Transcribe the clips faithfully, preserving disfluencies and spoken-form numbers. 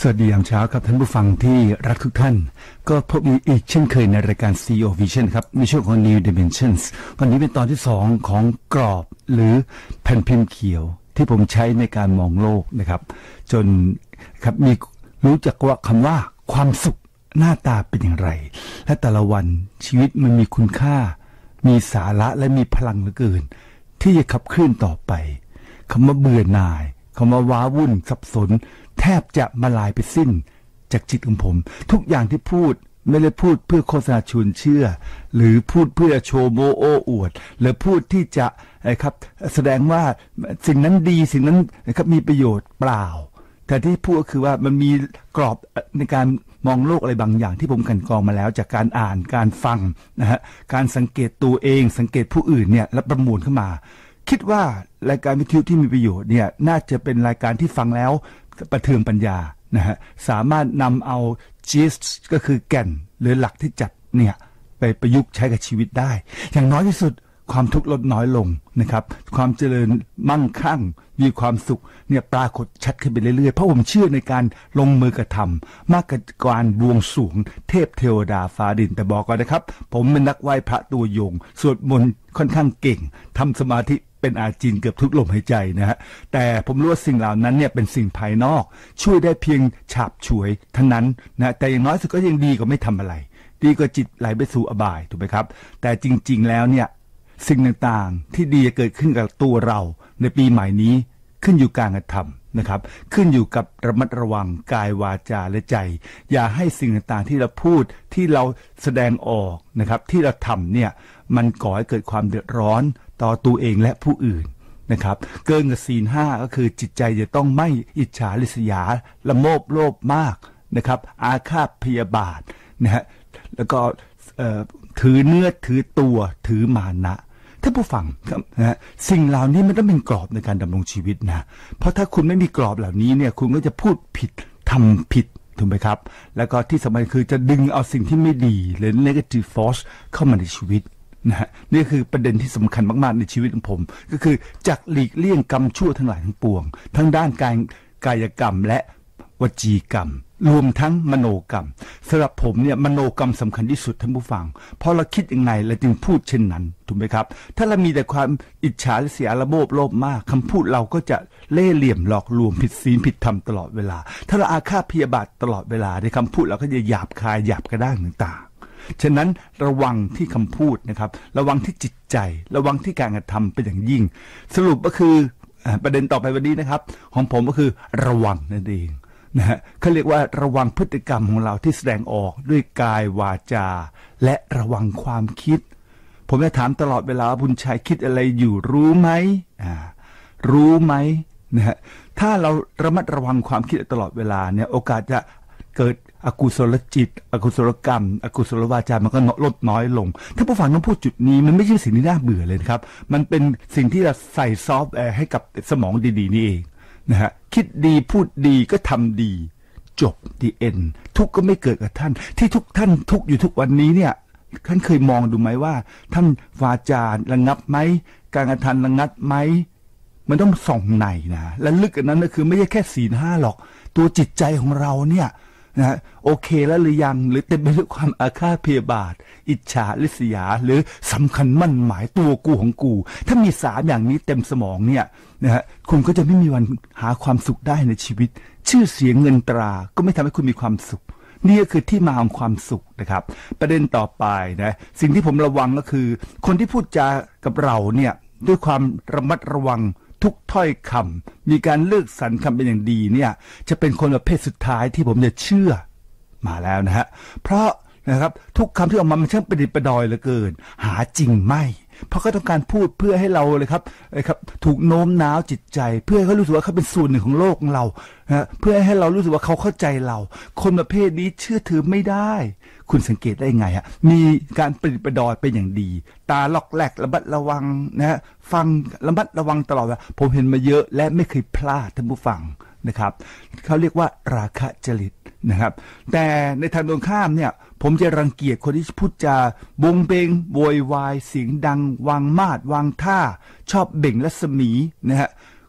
สวัสดียามเช้าครับท่านผู้ฟังที่รักทุกท่านก็พบอีกเช่นเคยในรายการ ซี อี โอ Vision ครับในช่วงของ New Dimensions วันนี้เป็นตอนที่สองของกรอบหรือแผ่นพิมพ์เขียวที่ผมใช้ในการมองโลกนะครับจนครับมีรู้จักว่าคำว่าความสุขหน้าตาเป็นอย่างไรและแต่ละวันชีวิตมันมีคุณค่ามีสาระและมีพลังเหลือเกินที่จะขับเคลื่อนต่อไปคำว่าเบื่อหน่ายคำว่าว้าวุ่นสับสนแทบจะมาลายไปสิ้นจากจิตของผมทุกอย่างที่พูดไม่ได้พูดเพื่อโฆษณาชวนเชื่อหรือพูดเพื่อโชว์โมโอ้อวดหรือพูดที่จะนะครับแสดงว่าสิ่งนั้นดีสิ่งนั้นนะครับมีประโยชน์เปล่าแต่ที่พูดก็คือว่ามันมีกรอบในการมองโลกอะไรบางอย่างที่ผมกันกรองมาแล้วจากการอ่านการฟังนะฮะการสังเกตตัวเองสังเกตผู้อื่นเนี่ยและประมวลเข้ามาคิดว่ารายการวิทยุที่มีประโยชน์เนี่ยน่าจะเป็นรายการที่ฟังแล้วประเทืองปัญญานะฮะสามารถนำเอา gist ก็คือแก่นหรือหลักที่จัดเนี่ยไปประยุกต์ใช้กับชีวิตได้อย่างน้อยที่สุดความทุกข์ลดน้อยลงนะครับความเจริญมั่งคั่งมีความสุขเนี่ยปรากฏชัดขึ้นไปเรื่อยๆเพราะผมเชื่อในการลงมือกระทำมากกว่าการบวงสรวงเทพเทวดาฟ้าดินแต่บอกก่อนนะครับผมเป็นนักไหว้พระตัวยงสวดมนต์ค่อนข้างเก่งทำสมาธิเป็นอาจินเกือบทุกลมหายใจนะฮะแต่ผมรู้ว่าสิ่งเหล่านั้นเนี่ยเป็นสิ่งภายนอกช่วยได้เพียงฉาบฉวยเท่านั้นนะแต่อย่างน้อยสุดก็ยังดีกว่าไม่ทำอะไรดีกว่าจิตไหลไปสู่อบายถูกไหมครับแต่จริงๆแล้วเนี่ยสิ่งต่างๆที่ดีจะเกิดขึ้นกับตัวเราในปีใหม่นี้ขึ้นอยู่การกระทำนะครับขึ้นอยู่กับระมัดระวังกายวาจาและใจอย่าให้สิ่งต่างๆที่เราพูดที่เราแสดงออกนะครับที่เราทำเนี่ยมันก่อให้เกิดความเดือดร้อนต่อตัวเองและผู้อื่นนะครับเกินกับศีลห้าก็คือจิตใจจะต้องไม่อิจฉาริษยาละโมบโลภมากนะครับอาฆาตพยาบาทนะฮะแล้วก็ถือเนื้อถือตัวถือมานะถ้าผู้ฟังนะฮะสิ่งเหล่านี้มันต้องเป็นกรอบในการดำรงชีวิตนะเพราะถ้าคุณไม่มีกรอบเหล่านี้เนี่ยคุณก็จะพูดผิดทำผิดถูกไหมครับแล้วก็ที่สำคัญคือจะดึงเอาสิ่งที่ไม่ดีหรือ negative force เข้ามาในชีวิตนะฮะนี่คือประเด็นที่สำคัญมากๆในชีวิตของผมก็คือจักหลีกเลี่ยงกรรมชั่วทั้งหลายทั้งปวงทั้งด้านการกายกรรมและวจีกรรมรวมทั้งมโนกรรมสำหรับผมเนี่ยมโนกรรมสำคัญที่สุดท่านผู้ฟังเพราะเราคิดยังไงเราจึงพูดเช่นนั้นถูกไหมครับถ้าเรามีแต่ความอิจฉาเสียระโมบโลภมากคำพูดเราก็จะเล่ห์เหลี่ยมหลอกลวงผิดศีลผิดธรรมตลอดเวลาถ้าเราอาฆาตพยาบาทตลอดเวลาในคำพูดเราก็จะหยาบคายหยาบกระด้างต่างๆฉะนั้นระวังที่คำพูดนะครับระวังที่จิตใจระวังที่การกระทำเป็นอย่างยิ่งสรุปก็คือประเด็นต่อไปวันนี้นะครับของผมก็คือระวังนั่นเองนะฮะเขาเรียกว่าระวังพฤติกรรมของเราที่แสดงออกด้วยกายวาจาและระวังความคิดผมจะถามตลอดเวลาบุญชัยคิดอะไรอยู่รู้ไหมอ่ารู้ไหมนะฮะถ้าเราระมัดระวังความคิดตลอดเวลาเนี่ยโอกาสจะเกิดอกุศลจิตอกุศลกรรมอกุศลวาจามันก็ลดน้อยลงถ้าผู้ฟังต้องพูดจุดนี้มันไม่ใช่สิ่งที่น่าเบื่อเลยครับมันเป็นสิ่งที่เราใส่ซอฟต์แวร์ให้กับสมองดีๆนี่เองนะฮะคิดดีพูดดีก็ทำดีจบดีเอ็นทุกก็ไม่เกิดกับท่านที่ทุกท่านทุกอยู่ทุกวันนี้เนี่ยท่านเคยมองดูไหมว่าท่านวาจาระงับไหมการกระทำระงับไหมมันต้องส่องในนะและลึกกว่านั้นก็คือไม่ใช่แค่ศีลห้าหรอกตัวจิตใจของเราเนี่ยนะโอเคแล้วหรือยังหรือเต็มไปด้วยความอาฆาตพยาบาทอิจฉาริษยาหรือสำคัญมั่นหมายตัวกูของกูถ้ามีสามอย่างนี้เต็มสมองเนี่ยนะฮะคุณก็จะไม่มีวันหาความสุขได้ในชีวิตชื่อเสียงเงินตราก็ไม่ทำให้คุณมีความสุขนี่ก็คือที่มาของความสุขนะครับประเด็นต่อไปนะสิ่งที่ผมระวังก็คือคนที่พูดจากับเราเนี่ยด้วยความระมัดระวังทุกถ้อยคำมีการเลือกสรรคำเป็นอย่างดีเนี่ยจะเป็นคนประเภทสุดท้ายที่ผมจะเชื่อมาแล้วนะฮะเพราะนะครับทุกคำที่ออกมามันช่างประดิษฐ์ประดอยเหลือเกินหาจริงไม่เพราะเขาต้องการพูดเพื่อให้เราเลยครับครับถูกโน้มน้าวจิตใจเพื่อให้เขารู้สึกว่าเขาเป็นส่วนหนึ่งของโลกของเรานะเพื่อให้เรารู้สึกว่าเขาเข้าใจเราคนประเภทนี้เชื่อถือไม่ได้คุณสังเกตได้ไงฮะมีการประดิษฐ์ประดอยเป็นอย่างดีตาล็อกแหลกระมัดระวังนะฮะฟังระมัดระวังตลอดเวลาผมเห็นมาเยอะและไม่เคยพลาดท่านผู้ฟังนะครับเขาเรียกว่าราคะจริตนะครับแต่ในทางตรงข้ามเนี่ยผมจะรังเกียจคนที่พูดจาบงเบงโวยวายเสียงดังวางมาดวางท่าชอบเบ่งรัศมีนะฮะ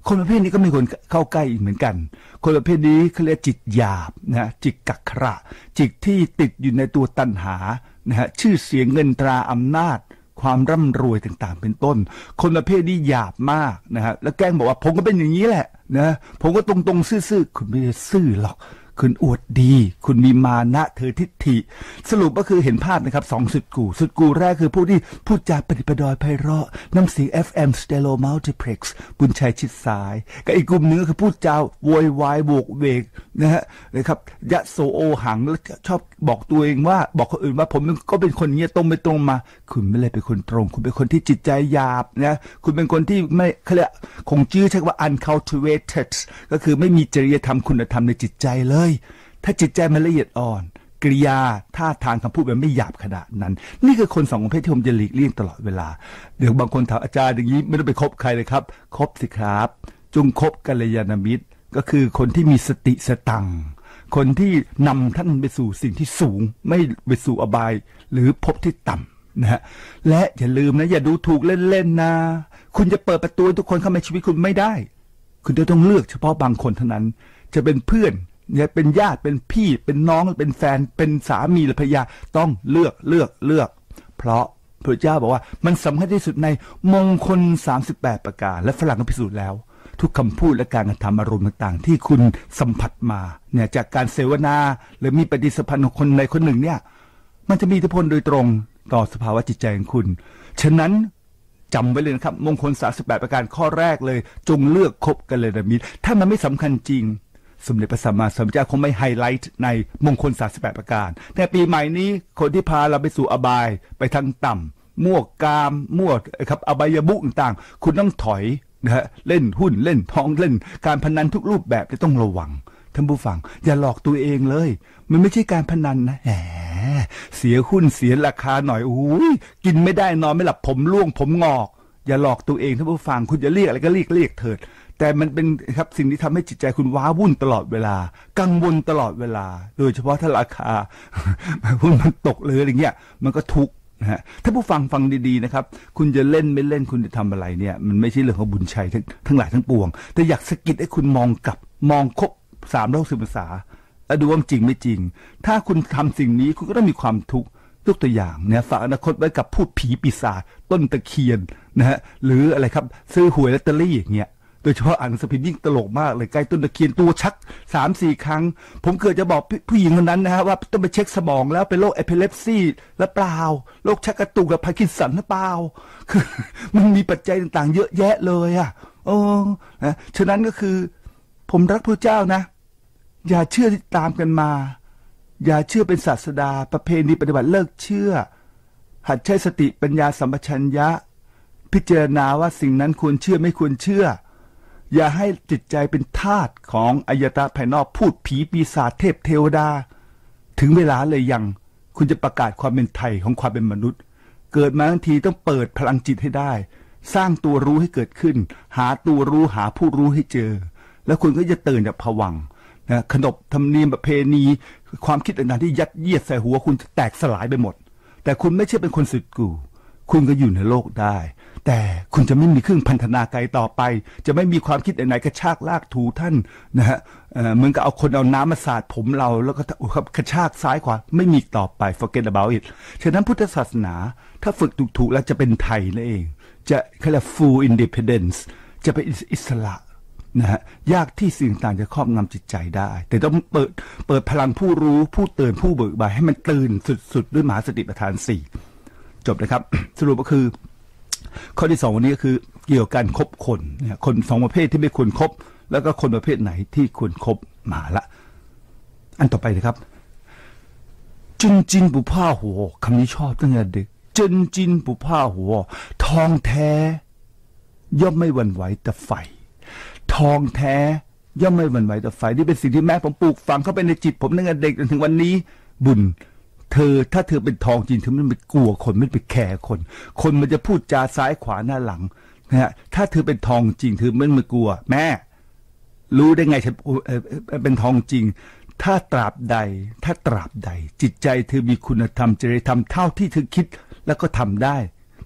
คนประเภทนี้ก็มีคนเข้าใกล้อีกเหมือนกันคนประเภทนี้เขาเรียกจิตหยาบนะจิตกักขระจิตที่ติดอยู่ในตัวตัณหานะฮะชื่อเสียงเงินตราอำนาจความร่ำรวยต่างๆเป็นต้นคนประเภทนี้หยาบมากนะฮะแล้วแกล้งบอกว่าผมก็เป็นอย่างนี้แหละนะผมก็ตรงๆซื่อๆคุณไม่ได้ซื่อหรอกคุณอวดดีคุณมีมานะเธอทิฏฐิสรุปก็คือเห็นภาพนะครับสองสุดกูสุดกูแรกคือผู้ที่พูดจาปฏิปดอยไพเราะน้ำเสียง เอฟ เอ็ม Stereo Multiplex บุญชัยชิดซ้ายกับอีกกลุ่มนึงก็คือพูดจาโวยวายโวกเวกนะฮะนะครับยะโสโอหังแล้วชอบบอกตัวเองว่าบอกคนอื่นว่าผมก็เป็นคนเงี้ยตรงไปตรงมาคุณไม่เลยเป็นคนตรงคุณเป็นคนที่จิตใจหยาบนะคุณเป็นคนที่ไม่เขาเรียกคงจื้อใช้ว่า uncultivated ก็คือไม่มีจริยธรรมคุณธรรมในจิตใจเลยถ้าจิตใจมันละเอียดอ่อนกริยาท่าทางคำพูดมันไม่หยาบขนาดนั้นนี่คือคนสองประเภทที่ผมจะหลีกเลี่ยงตลอดเวลาเดี๋ยวบางคนถามอาจารย์อย่างนี้ไม่ต้องไปคบใครเลยครับคบสิครับจงคบกัลยาณมิตรก็คือคนที่มีสติสตังค์คนที่นำท่านไปสู่สิ่งที่สูงไม่ไปสู่อบายหรือภพที่ต่ำนะฮะและอย่าลืมนะอย่าดูถูกเล่นๆนะคุณจะเปิดประตูให้ทุกคนเข้ามาในชีวิตคุณไม่ได้คุณจะต้องเลือกเฉพาะบางคนเท่านั้นจะเป็นเพื่อนเนี่ยเป็นญาติเป็นพี่เป็นน้องเป็นแฟนเป็นสามีหรือภรรยาต้องเลือกเลือกเลือกเพราะพระเจ้าบอกว่ามันสำคัญที่สุดในมงคลสามสิบแปดประการและฝรั่งก็พิสูจน์แล้วทุกคำพูดและการกระทำอารมณ์ต่างๆที่คุณสัมผัสมาเนี่ยจากการเสวนาหรือมีปฏิสัมพันธ์ของคนใดคนหนึ่งเนี่ยมันจะมีอิทธิพลโดยตรงต่อสภาวะจิตใจของคุณฉะนั้นจำไว้เลยนะครับมงคลสามสิบแปดประการข้อแรกเลยจงเลือกคบกัลยาณมิตรถ้ามันไม่สำคัญจริงสมเด็จพระสัมมาสัมพุทธเจ้าคงไม่ไฮไลท์ในมงคลสามสิบแปดประการแต่ปีใหม่นี้คนที่พาเราไปสู่อบายไปทางต่ำมั่วกามมั่วครับอบายบุต่างๆคุณต้องถอยนะฮะเล่นหุ้นเล่นทองเล่นการพนันทุกรูปแบบจะต้องระวังท่านผู้ฟังอย่าหลอกตัวเองเลยมันไม่ใช่การพนันนะแหมเสียหุ้นเสียราคาหน่อยอุ้ยกินไม่ได้นอนไม่หลับผมร่วงผมงอกอย่าหลอกตัวเองท่านผู้ฟังคุณจะเรียกอะไรก็เรียกเรียกเถิดแต่มันเป็นครับสิ่งที่ทำให้จิตใจคุณว้าวุ่นตลอดเวลากังวลตลอดเวลาโดยเฉพาะถ้าราคาหุ้นมันตกเลยอะไรเงี้ยมันก็ทุกข์นะฮะถ้าผู้ฟังฟังดีๆนะครับคุณจะเล่นไม่เล่นคุณจะทำอะไรเนี่ยมันไม่ใช่เรื่องของบุญชัยทั้งทั้งหลายทั้งปวงแต่อยากสะกิดให้คุณมองกลับมองครบสามร้อยหกสิบองศาแล้วดูว่าจริงไม่จริงถ้าคุณทำสิ่งนี้คุณก็ต้องมีความทุกข์ยกตัวอย่างเนี่ยฝากอนาคตไว้กับพูดผีปีศาจต้นตะเคียนนะฮะหรืออะไรครับซื้อหวยลอตเตอรี่อย่างเงี้ยโดยเฉพาะอ่านหนังสือพิมพ์ยิ่งตลกมากเลยใกล้ต้นตะเคียนตัวชักสามสี่ครั้งผมเกิดจะบอกผู้หญิงคนนั้นนะฮะว่าต้องไปเช็คสมองแล้วเป็นโรคเอพิเลปซีแล้วเปล่าโรคชักกระตุกกับพาร์กินสันหรือเปล่าคือมันมีปัจจัยต่างๆเยอะแยะเลยอ่ะโอ้นะฉะนั้นก็คือผมรักพระเจ้านะอย่าเชื่อที่ตามกันมาอย่าเชื่อเป็นศาสดาประเพณีปฏิบัติเลิกเชื่อหัดใช้สติปัญญาสัมปชัญญะพิจารณาว่าสิ่งนั้นควรเชื่อไม่ควรเชื่ออย่าให้จิตใจเป็นทาสของอายตนะภายนอกพูดผีปีศาจเทพเทวดาถึงเวลาเลยยังคุณจะประกาศความเป็นไทยของความเป็นมนุษย์เกิดมาทั้งทีต้องเปิดพลังจิตให้ได้สร้างตัวรู้ให้เกิดขึ้นหาตัวรู้หาผู้รู้ให้เจอแล้วคุณก็จะตื่นจากภวังค์นะขนบธรรมเนียมประเพณีความคิดต่างๆที่ยัดเยียดใส่หัวคุณจะแตกสลายไปหมดแต่คุณไม่ใช่เป็นคนสุดกู่คุณก็อยู่ในโลกได้แต่คุณจะไม่มีเครื่องพันธนาการต่อไปจะไม่มีความคิดไหนๆกระชากลากถูท่านนะฮะเหมือนกับเอาคนเอาน้ำมาสาดผมเราแล้วก็กระชากซ้ายขวาไม่มีต่อไป forget about it ฉะนั้นพุทธศาสนาถ้าฝึกถูกๆแล้วจะเป็นไทยนั่นเองจะเขาเรียก full independence จะเป็นอิสระนะฮะยากที่สิ่งต่างจะครอบงำจิตใจได้แต่ต้องเปิดเปิดพลังผู้รู้ผู้ตื่นผู้เบิกบานให้มันตื่นสุดๆด้วยมหาสติปัฏฐานสี่จบนะครับ สรุปก็คือข้อที่สองวันนี้ก็คือเกี่ยวกับการคบคนเนี่ยคนสองประเภทที่ไม่ควรคบแล้วก็คนประเภทไหนที่ควรคบมาละอันต่อไปนะครับจุนจินบุผ้าหัวคำนี้ชอบตั้งแต่เด็กจุนจินบุผ้าหัวทองแท้ย่อมไม่หวั่นไหวแต่ไฟทองแท้ย่อมไม่หวั่นไหวแต่ไฟนี่เป็นสิ่งที่แม่ผมปลูกฝังเข้าไปในจิตผมตั้งแต่เด็กจนถึงวันนี้บุญเธอถ้าเธอเป็นทองจริงเธอไม่ไปกลัวคนไม่ไปแคร์คนคนมันจะพูดจาซ้ายขวาหน้าหลังนะฮะถ้าเธอเป็นทองจริงเธอไม่มากลัวแม่รู้ได้ไงฉันเป็นทองจริงถ้าตราบใดถ้าตราบใดจิตใจเธอมีคุณธรรมจริยธรรมเท่าที่เธอคิดแล้วก็ทำได้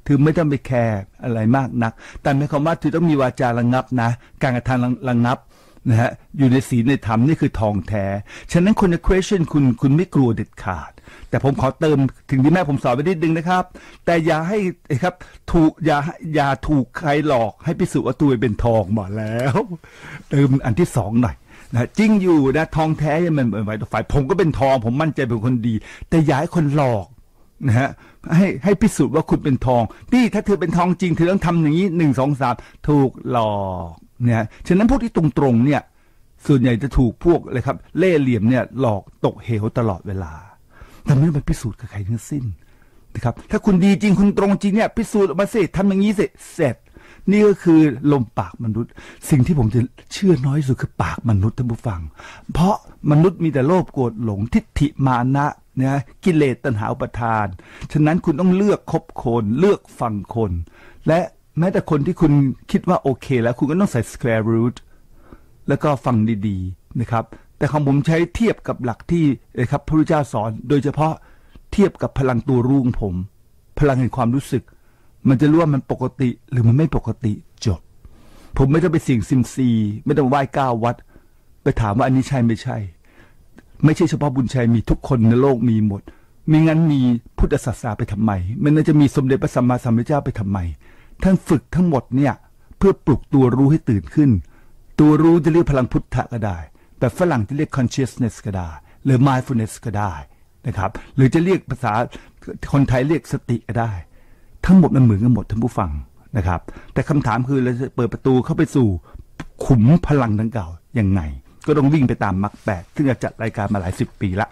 ถือไม่ต้องไปแคร์อะไรมากนักแต่หมายความว่าถือต้องมีวาจาระงับนะการกระทำระงับนะฮะอยู่ในศีลในธรรมนี่คือทองแท้ฉะนั้นคนใน question คุณคุณไม่กลัวเด็ดขาดแต่ผมขอเติมถึงที่แม่ผมสอนไปนิดนึงนะครับแต่อย่าให้ครับถูกอย่าอย่าถูกใครหลอกให้พิสูจน์ว่าตัวเป็นทองหมดแล้วเติมอันที่สองหน่อยนะจริงอยู่นะทองแท้ยังมันไว้ฝ่ายผมก็เป็นทองผมมั่นใจเป็นคนดีแต่อย่าให้คนหลอกนะฮะให้ให้พิสูจน์ว่าคุณเป็นทองนี่ถ้าเธอเป็นทองจริงเธอต้องทำอย่างนี้หนึ่งสองสามถูกหลอกเนี่ยฉะนั้นพวกที่ตรงๆเนี่ยส่วนใหญ่จะถูกพวกเลยครับเล่ห์เหลี่ยมเนี่ยหลอกตกเหวตลอดเวลาแต่ไม่ต้องไปพิสูจน์กับใครทั้งสิ้นนะครับถ้าคุณดีจริงคุณตรงจริงเนี่ยพิสูจน์ออกมาสิทำอย่างนี้เสร็จเสร็จนี่ก็คือลมปากมนุษย์สิ่งที่ผมจะเชื่อน้อยสุดคือปากมนุษย์ท่านผู้ฟังเพราะมนุษย์มีแต่โลภโกรธหลงทิฏฐิมานะนะกิเลสตัณหาอุปาทานฉะนั้นคุณต้องเลือกคบคนเลือกฟังคนและแม้แต่คนที่คุณคิดว่าโอเคแล้วคุณก็ต้องใส่ square root แล้วก็ฟังดีๆนะครับแต่ของผมใช้เทียบกับหลักที่นะครับพระพุทธเจ้าสอนโดยเฉพาะเทียบกับพลังตัวรู้ของผมพลังแห่งความรู้สึกมันจะรู้ว่ามันปกติหรือมันไม่ปกติจบผมไม่ต้องไปเสี่ยงซิมซีไม่ต้องไหว้ก้าววัดไปถามว่าอันนี้ใช่ไม่ใช่ไม่ใช่เฉพาะบุญชัยมีทุกคนในโลกมีหมดมีงั้นมีพุทธศาสนาไปทำไมมันน่าจะมีสมเด็จพระสัมมาสัมพุทธเจ้าไปทำไมท่านฝึกทั้งหมดเนี่ยเพื่อปลุกตัวรู้ให้ตื่นขึ้นตัวรู้จะเรียกพลังพุทธะก็ได้แบบฝรั่งจะเรียก consciousness ก็ได้หรือ mindfulness ก็ได้นะครับหรือจะเรียกภาษาคนไทยเรียกสติก็ได้ทั้งหมดมันเหมือนกันหมดท่านผู้ฟังนะครับแต่คำถามคือเราจะเปิดประตูเข้าไปสู่ขุมพลังดังกล่าวยังไงก็ต้องวิ่งไปตามมรรคแปดซึ่งจะจัดรายการมาหลายสิบปีละ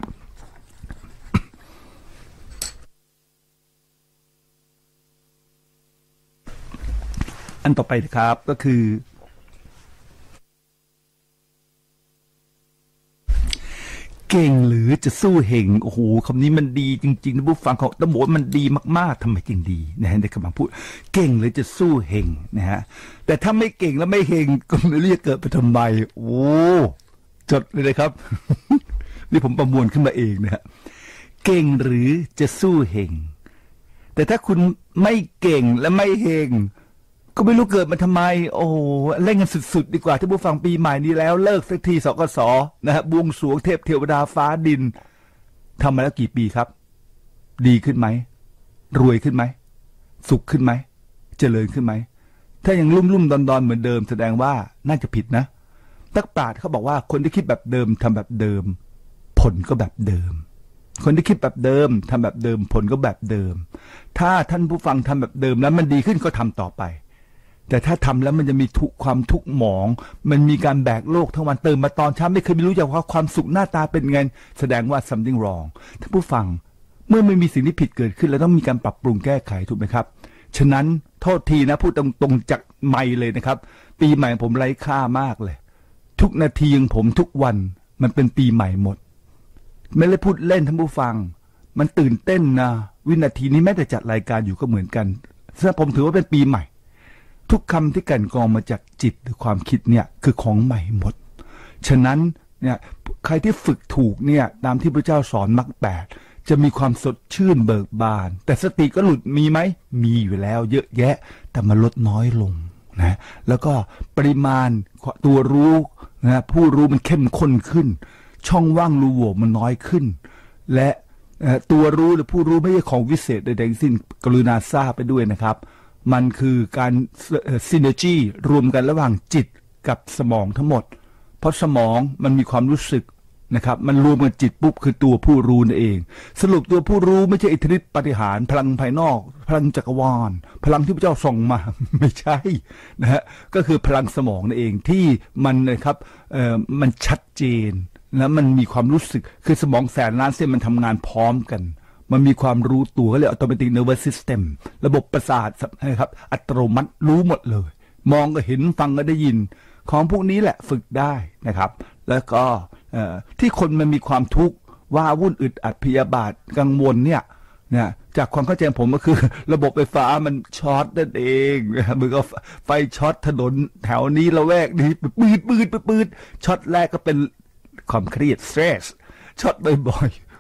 อันต่อไปนะครับก็คือเก่งหรือจะสู้เห่งโอ้โหคำนี้มันดีจริงๆนะผู้ฟังเขาต้องบอกว่ามันดีมากๆทำไมจึงดีนะฮะในคำพูดเก่งหรือจะสู้เห่งนะฮะแต่ถ้าไม่เก่งแล้วไม่เห่งก็ไม่รู้จะเกิดไปทำไมโอ้จดเลยนะครับ นี่ผมประมวลขึ้นมาเองนะฮะเก่งหรือจะสู้เห่งแต่ถ้าคุณไม่เก่งและไม่เห่งก็ไม่รู้เกิดมาทำไมโอ้เล่นกันสุดๆดีกว่าที่ผู้ฟังปีใหม่นี้แล้วเลิกสักทีสกสนะฮะบวงสรวงเทพเทวดาฟ้าดินทำมาแล้วกี่ปีครับดีขึ้นไหมรวยขึ้นไหมสุขขึ้นไหมเจริญขึ้นไหมถ้ายังลุ่มลุ่มดอนดอนเหมือนเดิมแสดงว่าน่าจะผิดนะนักปราชญ์เขาบอกว่าคนที่คิดแบบเดิมทำแบบเดิมผลก็แบบเดิมคนที่คิดแบบเดิมทำแบบเดิมผลก็แบบเดิมถ้าท่านผู้ฟังทำแบบเดิมแล้วมันดีขึ้นก็ทำต่อไปแต่ถ้าทำแล้วมันจะมีทุกความทุกข์หมองมันมีการแบกโลกทั้งวันเติมมาตอนเช้าไม่เคยรู้จักว่าความสุขหน้าตาเป็นไงแสดงว่า something wrong ท่านผู้ฟังเมื่อไม่มีสิ่งที่ผิดเกิดขึ้นแล้วต้องมีการปรับปรุงแก้ไขถูกไหมครับฉะนั้นโทษทีนะพูดตรงๆจากไม่เลยนะครับปีใหม่ผมไร้ค่ามากเลยทุกนาทีของผมทุกวันมันเป็นปีใหม่หมดไม่ได้พูดเล่นท่านผู้ฟังมันตื่นเต้นนะวินาทีนี้แม้แต่จัดรายการอยู่ก็เหมือนกันฉะนั้นผมถือว่าเป็นปีใหม่ทุกคำที่กันกรองมาจากจิตหรือความคิดเนี่ยคือของใหม่หมดฉะนั้นเนี่ยใครที่ฝึกถูกเนี่ยตามที่พระเจ้าสอนมรรคแปดจะมีความสดชื่นเบิกบานแต่สติก็หลุดมีไหมมีอยู่แล้วเยอะแยะแต่มันลดน้อยลงนะแล้วก็ปริมาณตัวรู้นะผู้รู้มันเข้มข้นขึ้นช่องว่างรูโหว่มันน้อยขึ้นและตัวรู้หรือผู้รู้ไม่ใช่ของวิเศษใดๆทั้งสิ้นกรุณาทราบไปด้วยนะครับมันคือการซินเนอร์จีรวมกันระหว่างจิตกับสมองทั้งหมดเพราะสมองมันมีความรู้สึกนะครับมันรวมกันจิตปุ๊บคือตัวผู้รู้นั่นเองสรุปตัวผู้รู้ไม่ใช่อิทธิฤทธิปาฏิหาริย์พลังภายนอกพลังจักรวาลพลังที่พระเจ้าส่งมาไม่ใช่นะฮะก็คือพลังสมองนั่นเองที่มันนะครับเอ่อมันชัดเจนแล้วมันมีความรู้สึกคือสมองแสนล้านเส้นมันทำงานพร้อมกันมันมีความรู้ตัวก็เรียก automatic nervous system ระบบประสาทนะครับอัตโนมัติรู้หมดเลยมองก็เห็นฟังก็ได้ยินของพวกนี้แหละฝึกได้นะครับแล้วก็ที่คนมันมีความทุกข์ว่าวุ่นอึดอัดพยาบาทกังวลเนี่ยเนี่ยจากความเข้าใจผมก็คือระบบไฟฟ้ามันช็อตนั่นเองมือก็ไฟช็อตถนนแถวนี้ละแวกนี้ปืดปืดปืดช็อตแรกก็เป็นความเครียด stress ช็อตบ่อย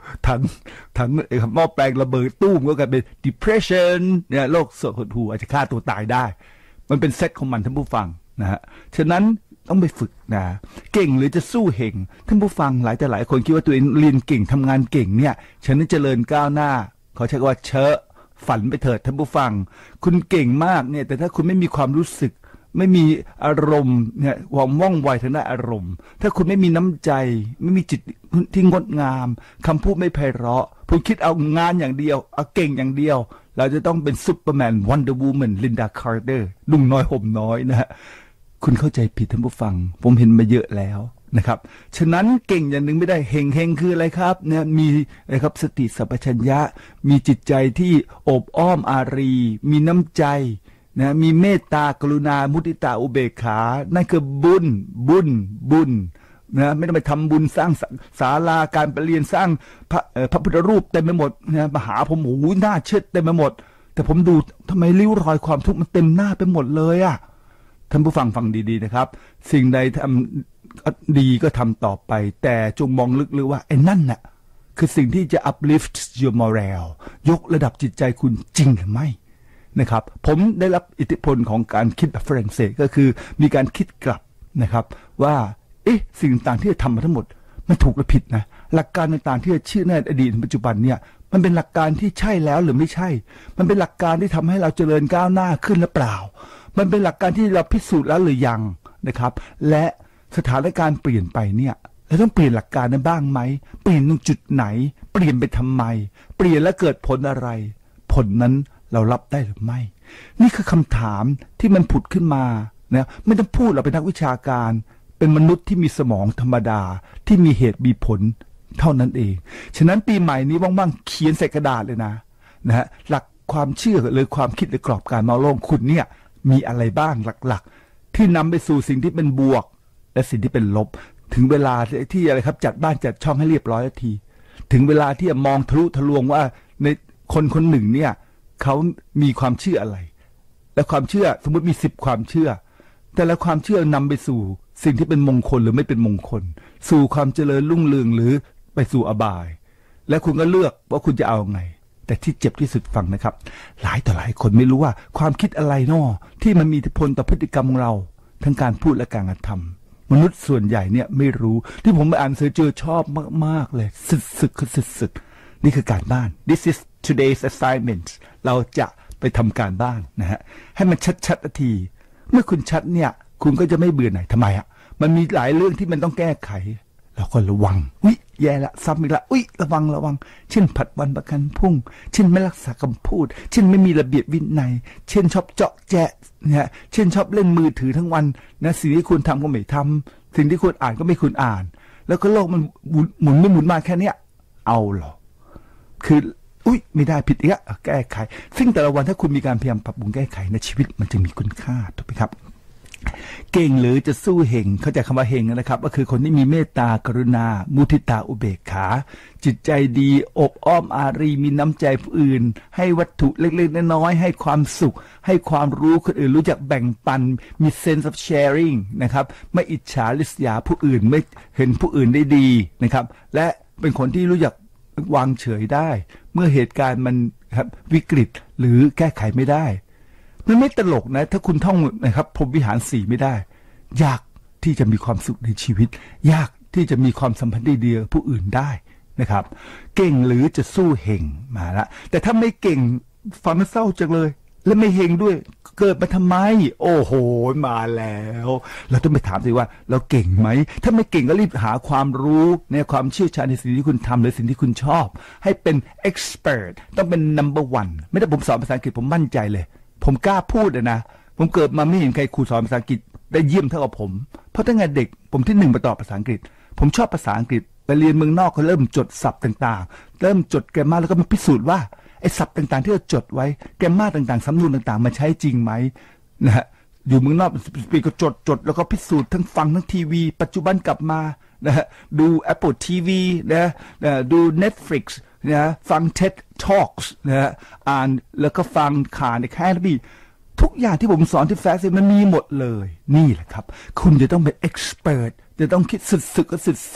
ถังถังหม้อแปลงระเบิดตู้มก็กลายเป็น depression เนี่ยโรคโศกหดหู่อาจจะฆ่าตัวตายได้มันเป็นเซตของมันท่านผู้ฟังนะฮะฉะนั้นต้องไปฝึกนะเก่งหรือจะสู้เห่งท่านผู้ฟังหลายแต่หลายคนคิดว่าตัวเองเรียนเก่งทำงานเก่งเนี่ยฉันนั้นเจริญก้าวหน้าเขาใช้คำว่าเชอะฝันไปเถิดท่านผู้ฟังคุณเก่งมากเนี่ยแต่ถ้าคุณไม่มีความรู้สึกไม่มีอารมณ์เนี่ยความว่องไวทางด้านอารมณ์ถ้าคุณไม่มีน้ำใจไม่มีจิตที่งดงามคำพูดไม่ไพเราะคุณคิดเอางานอย่างเดียวเอาเก่งอย่างเดียวเราจะต้องเป็นซูเปอร์แมนวันเดอร์วูแมนลินดาคาร์เตอร์นุ่งน้อยห่มน้อยนะฮะคุณเข้าใจผิดท่านผู้ฟังผมเห็นมาเยอะแล้วนะครับฉะนั้นเก่งอย่างหนึ่งไม่ได้เฮงเฮงคืออะไรครับเนี่ยมีนะครับสติสัมปชัญญะมีจิตใจที่โอบอ้อมอารีมีน้ำใจนะมีเมตตากรุณามุทิตาอุเบกขานั่นคือบุญบุญบุญนะไม่ต้องไปทำบุญสร้างศาลาการประเรียนสร้างพระพระพุทธรูปเต็มไปหมดนะมาหาผมโอ้ยหน้าเชิดเต็มไปหมดแต่ผมดูทำไมริ้วรอยความทุกข์มันเต็มหน้าไปหมดเลยอ่ะท่านผู้ฟังฟังดีๆนะครับสิ่งใดทำดีก็ทำต่อไปแต่จงมองลึกๆว่าไอ้นั่นน่ะคือสิ่งที่จะ uplift your morale ยกระดับจิตใจคุณจริงหรือไม่นะครับผมได้รับอิทธิพลของการคิดแบบฝรั่งเศสก็คือมีการคิดกลับนะครับว่าเอ๊ะสิ่งต่างๆที่จะทำมาทั้งหมดมันถูกหรือผิดนะหลักการต่างๆที่จะเชื่อในอดีตปัจจุบันเนี่ยมันเป็นหลักการที่ใช่แล้วหรือไม่ใช่มันเป็นหลักการที่ทำให้เราเจริญก้าวหน้าขึ้นหรือเปล่ามันเป็นหลักการที่เราพิสูจน์แล้วหรือยังนะครับและสถานการณ์เปลี่ยนไปเนี่ยเราต้องเปลี่ยนหลักการนั้นบ้างไหมเปลี่ยนตรงจุดไหนเปลี่ยนไปทำไมเปลี่ยนแล้วเกิดผลอะไรผลนั้นเรารับได้หรือไม่นี่คือคำถามที่มันผุดขึ้นมานะไม่ต้องพูดเราเป็นนักวิชาการเป็นมนุษย์ที่มีสมองธรรมดาที่มีเหตุมีผลเท่านั้นเองฉะนั้นปีใหม่นี้ว่างๆเขียนใส่กระดาษเลยนะนะฮะหลักความเชื่อหรือความคิดหรือกรอบการมองโลกคุณเนี่ยมีอะไรบ้างหลักๆที่นำไปสู่สิ่งที่เป็นบวกและสิ่งที่เป็นลบถึงเวลาที่อะไรครับจัดบ้านจัดช่องให้เรียบร้อยทีถึงเวลาที่จะมองทะลุทะลวงว่าในคนคนหนึ่งเนี่ยเขามีความเชื่ออะไรและความเชื่อสมมติมีสิบความเชื่อแต่ละความเชื่อนำไปสู่สิ่งที่เป็นมงคลหรือไม่เป็นมงคลสู่ความเจริญรุ่งเรืองหรือไปสู่อบายและคุณก็เลือกว่าคุณจะเอาไงแต่ที่เจ็บที่สุดฟังนะครับหลายต่อหลายคนไม่รู้ว่าความคิดอะไรน้อที่มันมีอิทธิพลต่อพฤติกรรมของเราทั้งการพูดและการกระทำมนุษย์ส่วนใหญ่เนี่ยไม่รู้ที่ผมไปอ่านเสือเจอชอบมากๆเลยสึกสึกคือสึกสึกนี่คือการบ้าน this is today's assignment เราจะไปทำการบ้านนะฮะให้มันชัดๆทีเมื่อคุณชัดเนี่ยคุณก็จะไม่เบื่อหน่ายทำไมอ่ะมันมีหลายเรื่องที่มันต้องแก้ไขเราก็ระวังอุ๊ยแย่ละซ้ำอีกละอุ๊ยระวังระวังเช่นผัดวันประกันพรุ่งเช่นไม่รักษาคำพูดเช่นไม่มีระเบียบวินัยเช่นชอบเจาะแจ๊ะเนี่ยเช่นชอบเล่นมือถือทั้งวันนะสิ่งที่คุณทำก็ไม่ทำสิ่งที่คุณอ่านก็ไม่คุณอ่านแล้วก็โลกมันหมุนไม่หมุนมาแค่เนี้ยเอาหรอคืออุ๊ยไม่ได้ผิดอีกอะแก้ไขซึ่งแต่ละวันถ้าคุณมีการพยายามปรับปรุงแก้ไขในชีวิตมันจะมีคุณค่าถูกไหมครับเก่งหรือจะสู้เฮงเข้าใจคำว่าเฮงนะครับก็คือคนที่มีเมตตากรุณามุทิตาอุเบกขาจิตใจดีอบอ้อมอารีมีน้ำใจผู้อื่นให้วัตถุเล็กๆน้อยๆให้ความสุขให้ความรู้คนอื่นรู้จักแบ่งปันมี sense of sharing นะครับไม่อิจฉาริษยาผู้อื่นไม่เห็นผู้อื่นได้ดีนะครับและเป็นคนที่รู้จักวางเฉยได้เมื่อเหตุการณ์มันครับวิกฤตหรือแก้ไขไม่ได้มันไม่ตลกนะถ้าคุณท่องนะครับพรหมวิหารสี่ไม่ได้ยากที่จะมีความสุขในชีวิตยากที่จะมีความสัมพันธ์ดีๆผู้อื่นได้นะครับเก่งหรือจะสู้เฮงมาละแต่ถ้าไม่เก่งฟังเศร้าจังเลยและไม่เฮงด้วยเกิดมาทำไมโอ้โหมาแล้วเราต้องไปถามสิว่าเราเก่งไหมถ้าไม่เก่งก็รีบหาความรู้ในความเชี่ยวชาญในสิ่งที่คุณทำหรือสิ่งที่คุณชอบให้เป็น expert ต้องเป็น number one ไม่ได้ผมสอนภาษาอังกฤษผมมั่นใจเลยผมกล้าพูดนะผมเกิดมาไม่เห็นใครครูสอนภาษาอังกฤษได้เยี่ยมเท่ากับผมเพราะตั้งแต่เด็กผมที่หนึ่งไปต่อภาษาอังกฤษผมชอบภาษาอังกฤษไปเรียนเมืองนอกเขาเริ่มจดศัพท์ต่างๆเริ่มจดแกรมมาแล้วก็มาพิสูจน์ว่าไอ้ศัพท์ต่างๆที่เราจดไว้แกรมมาต่างๆสำนวนต่างๆมาใช้จริงไหมนะฮะอยู่เมืองนอกปีก็จดจดแล้วก็พิสูจน์ทั้งฟังทั้งทีวีปัจจุบันกลับมานะฮะดู Apple ที วี นะดู Netflix นะฟัง TED Talks นะฮะอ่านแล้วก็ฟังข่าวในแคนาบีทุกอย่างที่ผมสอนที่แฟชั่นมันมีหมดเลยนี่แหละครับคุณจะต้องเป็นเอ็กซ์เพรสจะต้องคิดสุดๆก็สุดๆ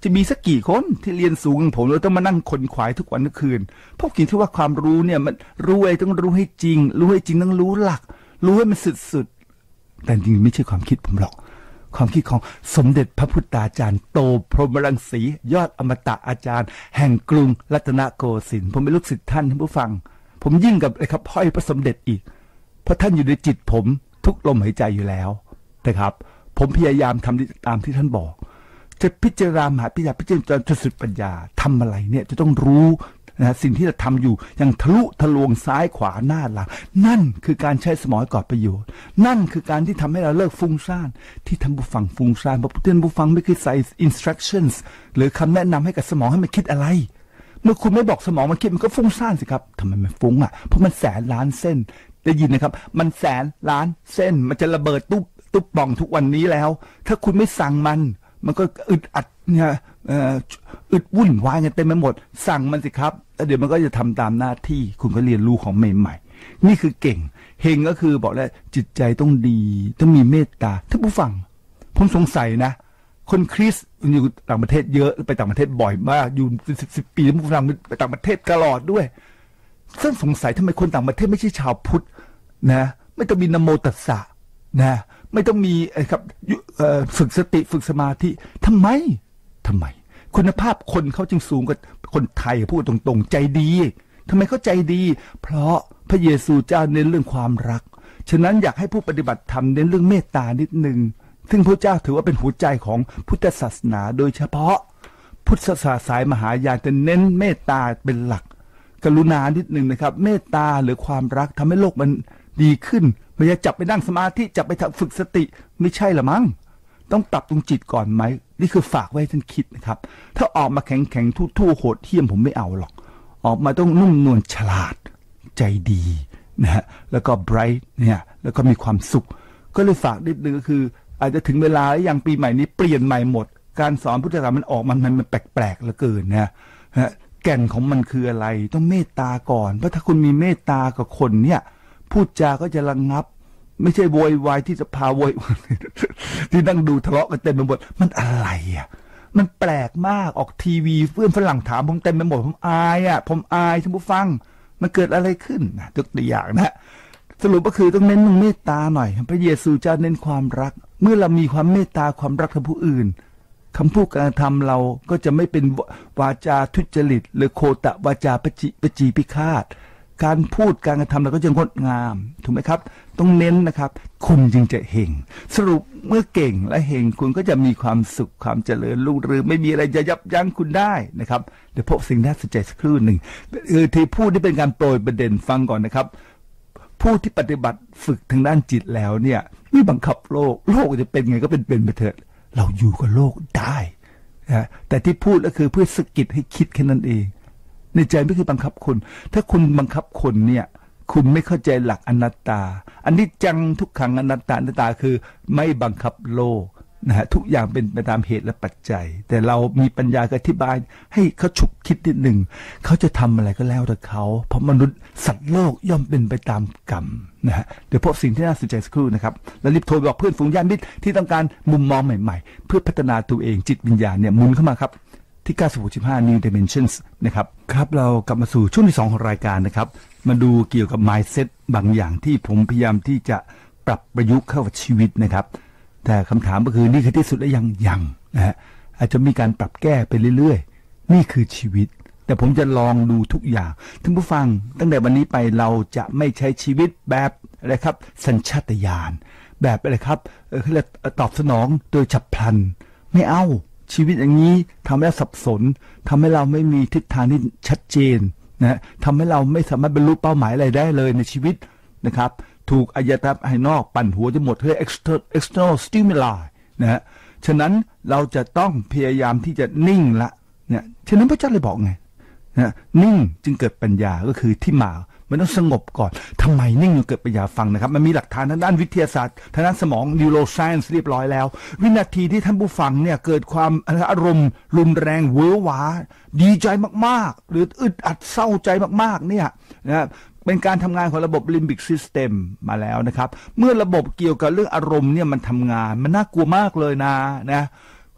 จะมีสักกี่คนที่เรียนสูงอย่างผมเราต้องมานั่งขนขวายทุกวันทุกคืนเพราะคิดที่ว่าความรู้เนี่ยมันรู้อะไรต้องรู้ให้จริงรู้ให้จริงต้องรู้หลักรู้ให้มันสุดๆแต่จริงไม่ใช่ความคิดผมหรอกความคิดของสมเด็จพระพุทธาจารย์โตพรหมรังสียอดอมตะอาจารย์แห่งกรุงรัตนโกสินทร์ผมเป็นลูกศิษย์ท่านท่านผู้ฟังผมยิ่งกับไอ้ครับห้อยพระสมเด็จอีกเพราะท่านอยู่ในจิตผมทุกลมหายใจอยู่แล้วนะครับผมพยายามทำตามที่ท่านบอกจะพิจารณามหาพิจารณาพิจารณาจนสุดปัญญาทำอะไรเนี่ยจะต้องรู้นะสิ่งที่เราทำอยู่อย่างทะลุทะลวงซ้ายขวาหน้าหลังนั่นคือการใช้สมองก่อประโยชน์นั่นคือการที่ทำให้เราเลิกฟุ้งซ่านที่ท่านผู้ฟังฟุ้งซ่านเพราะท่านผู้ฟังไม่เคยใส่ instructions หรือคำแนะนำให้กับสมองให้มันคิดอะไรเมื่อคุณไม่บอกสมองมันคิดมันก็ฟุ้งซ่านสิครับทำไมมันฟุ้งอ่ะเพราะมันแสนล้านเส้นได้ยินนะครับมันแสนล้านเส้นมันจะระเบิดตุ๊บตุ๊บป่องทุกวันนี้แล้วถ้าคุณไม่สั่งมันมันก็อึดอัดเนี่ยอึดวุ่นวายกันเต็มไปหมดสั่งมันสิครับแล้วเดี๋ยวมันก็จะทำตามหน้าที่คุณก็เรียนรู้ของใหม่ๆนี่คือเก่งเฮงก็คือบอกแล้วจิตใจต้องดีต้องมีเมตตาท่านผู้ฟังผมสงสัยนะคนคริสต์อยู่ต่างประเทศเยอะไปต่างประเทศบ่อยมากอยู่เป็นสิบสิบปีท่านผู้ฟังไปต่างประเทศตลอดด้วยซึ่งสงสัยทำไมคนต่างประเทศไม่ใช่ชาวพุทธนะไม่ต้องมีนะโมตัสสะนะไม่ต้องมีไอ้ครับฝึกสติฝึกสมาธิทำไมทำไมคุณภาพคนเขาจึงสูงกว่าคนไทยพูดตรงๆใจดีทำไมเขาใจดีเพราะพระเยซูเจ้าเน้นเรื่องความรักฉะนั้นอยากให้ผู้ปฏิบัติธรรมเน้นเรื่องเมตตานิดนึงซึ่งพระเจ้าถือว่าเป็นหัวใจของพุทธศาสนาโดยเฉพาะพุทธศาสนาสายมหายานจะเน้นเมตตาเป็นหลักกรุณานิดนึงนะครับเมตตาหรือความรักทำให้โลกมันดีขึ้นไม่ใช่จับไปนั่งสมาธิจับไปฝึกสติไม่ใช่ละมั้งต้องปรับตรงจิตก่อนไหมนี่คือฝากไว้ท่านคิดนะครับถ้าออกมาแข็งแข็งทู่ๆโหดเหี้ยมผมไม่เอาหรอกออกมาต้องนุ่มนวลฉลาดใจดีนะฮะแล้วก็ bright เนี่ยแล้วก็มีความสุขก็เลยฝากนิดนึงก็คืออาจจะถึงเวลาแล้วอย่างปีใหม่นี้เปลี่ยนใหม่หมดการสอนพุทธศาสนามันออกมันมันแปลกๆเหลือเกินนะฮะแก่นของมันคืออะไรต้องเมตตาก่อนเพราะถ้าคุณมีเมตตากับคนเนี่ยพูดจาก็จะระงับไม่ใช่โวยวายที่จะพาโวยที่นั่งดูทะเลาะกันเต็มไปหมดมันอะไรอ่ะมันแปลกมากออกทีวีเพื่อนฝรั่งถามผมเต็มไปหมดผมอายอ่ะผมอายท่านผู้ฟังมันเกิดอะไรขึ้นนะยกตัวอย่างนะสรุปก็คือต้องเน้นเมตตาหน่อยพระเยซูเจ้าเน้นความรักเมื่อเรามีความเมตตาความรักกับผู้อื่นคำพูดการกระทำเราก็จะไม่เป็นวาจาทุจริตหรือโคตะวาจาปจิปจีพิฆาตการพูดการกระทำเราก็จะงดงามถูกไหมครับต้องเน้นนะครับคุณจึงจะเฮงสรุปเมื่อเก่งและเฮงคุณก็จะมีความสุขความเจริญรุ่งเรืองไม่มีอะไรจะยับยั้งคุณได้นะครับเดี๋ยวพบสิ่งน่าสนใจสักครู่หนึ่งเออที่พูดที่เป็นการโปรยประเด็นฟังก่อนนะครับผู้ที่ปฏิบัติฝึกทางด้านจิตแล้วเนี่ยไม่บังคับโลกโลกจะเป็นไงก็เป็นเป็นไปเถิดเราอยู่กับโลกได้นะแต่ที่พูดก็คือเพื่อสะกิดให้คิดแค่นั้นเองในใจไม่คือบังคับคนถ้าคุณบังคับคนเนี่ยคุณไม่เข้าใจหลักอนัตตาอันนี้จังทุกขังอนัตตาอนัตตาคือไม่บังคับโลกนะฮะทุกอย่างเป็นไปตามเหตุและปัจจัยแต่เรามีปัญญาอธิบายให้เขาฉุกคิดนิดหนึ่งเขาจะทำอะไรก็แล้วแต่เขาเพราะมนุษย์สัตว์โลกย่อมเป็นไปตามกรรมนะฮะเดี๋ยวพบสิ่งที่น่าสนใจสักครู่นะครับแล้วรีบโทรบอกเพื่อนฝูงญาติมิตรที่ต้องการมุมมองใหม่ๆเพื่อพัฒนาตัวเองจิตวิญญาณเนี่ยหมุนเข้ามาครับที่เก้าสิบหกจุดห้า New Dimensions นะครับครับเรากลับมาสู่ช่วงที่สองของรายการนะครับมาดูเกี่ยวกับ mindset บางอย่างที่ผมพยายามที่จะปรับประยุกต์เข้ากับชีวิตนะครับแต่คำถามก็คือนี่คือที่สุดแล้วยังยังนะฮะอาจจะมีการปรับแก้ไปเรื่อยๆนี่คือชีวิตแต่ผมจะลองดูทุกอย่างท่านผู้ฟังตั้งแต่วันนี้ไปเราจะไม่ใช้ชีวิตแบบอะไรครับสัญชาตญาณแบบอะไรครับเออเขาเรียกตอบสนองโดยฉับพลันไม่เอาชีวิตอย่างนี้ทำให้สับสนทำให้เราไม่มีทิศทางที่ชัดเจนนะทำให้เราไม่สามารถบรรลุเป้าหมายอะไรได้เลยในชีวิตนะครับถูกอายตนะภายนอกปั่นหัวจะหมดเพื่อ external external stimuli นะฮะฉะนั้นเราจะต้องพยายามที่จะนิ่งละเนี่ยฉะนั้นพระเจ้าเลยบอกไงนะนิ่งจึงเกิดปัญญาก็คือที่มามันต้องสงบก่อนทำไมนิ่งจึงเกิดปัญญาฟังนะครับมันมีหลักฐานทางด้านวิทยาศาสตร์ทางด้านสมอง neuroscience เรียบร้อยแล้ววินาทีที่ท่านผู้ฟังเนี่ยเกิดความอารมณ์รุนแรงเวอร์หวาดีใจมากๆหรืออึดอัดเศร้าใจมากๆเนี่ยนะเป็นการทำงานของระบบ limbic system มาแล้วนะครับเมื่อระบบเกี่ยวกับเรื่องอารมณ์เนี่ยมันทำงานมันน่ากลัวมากเลยนะนะ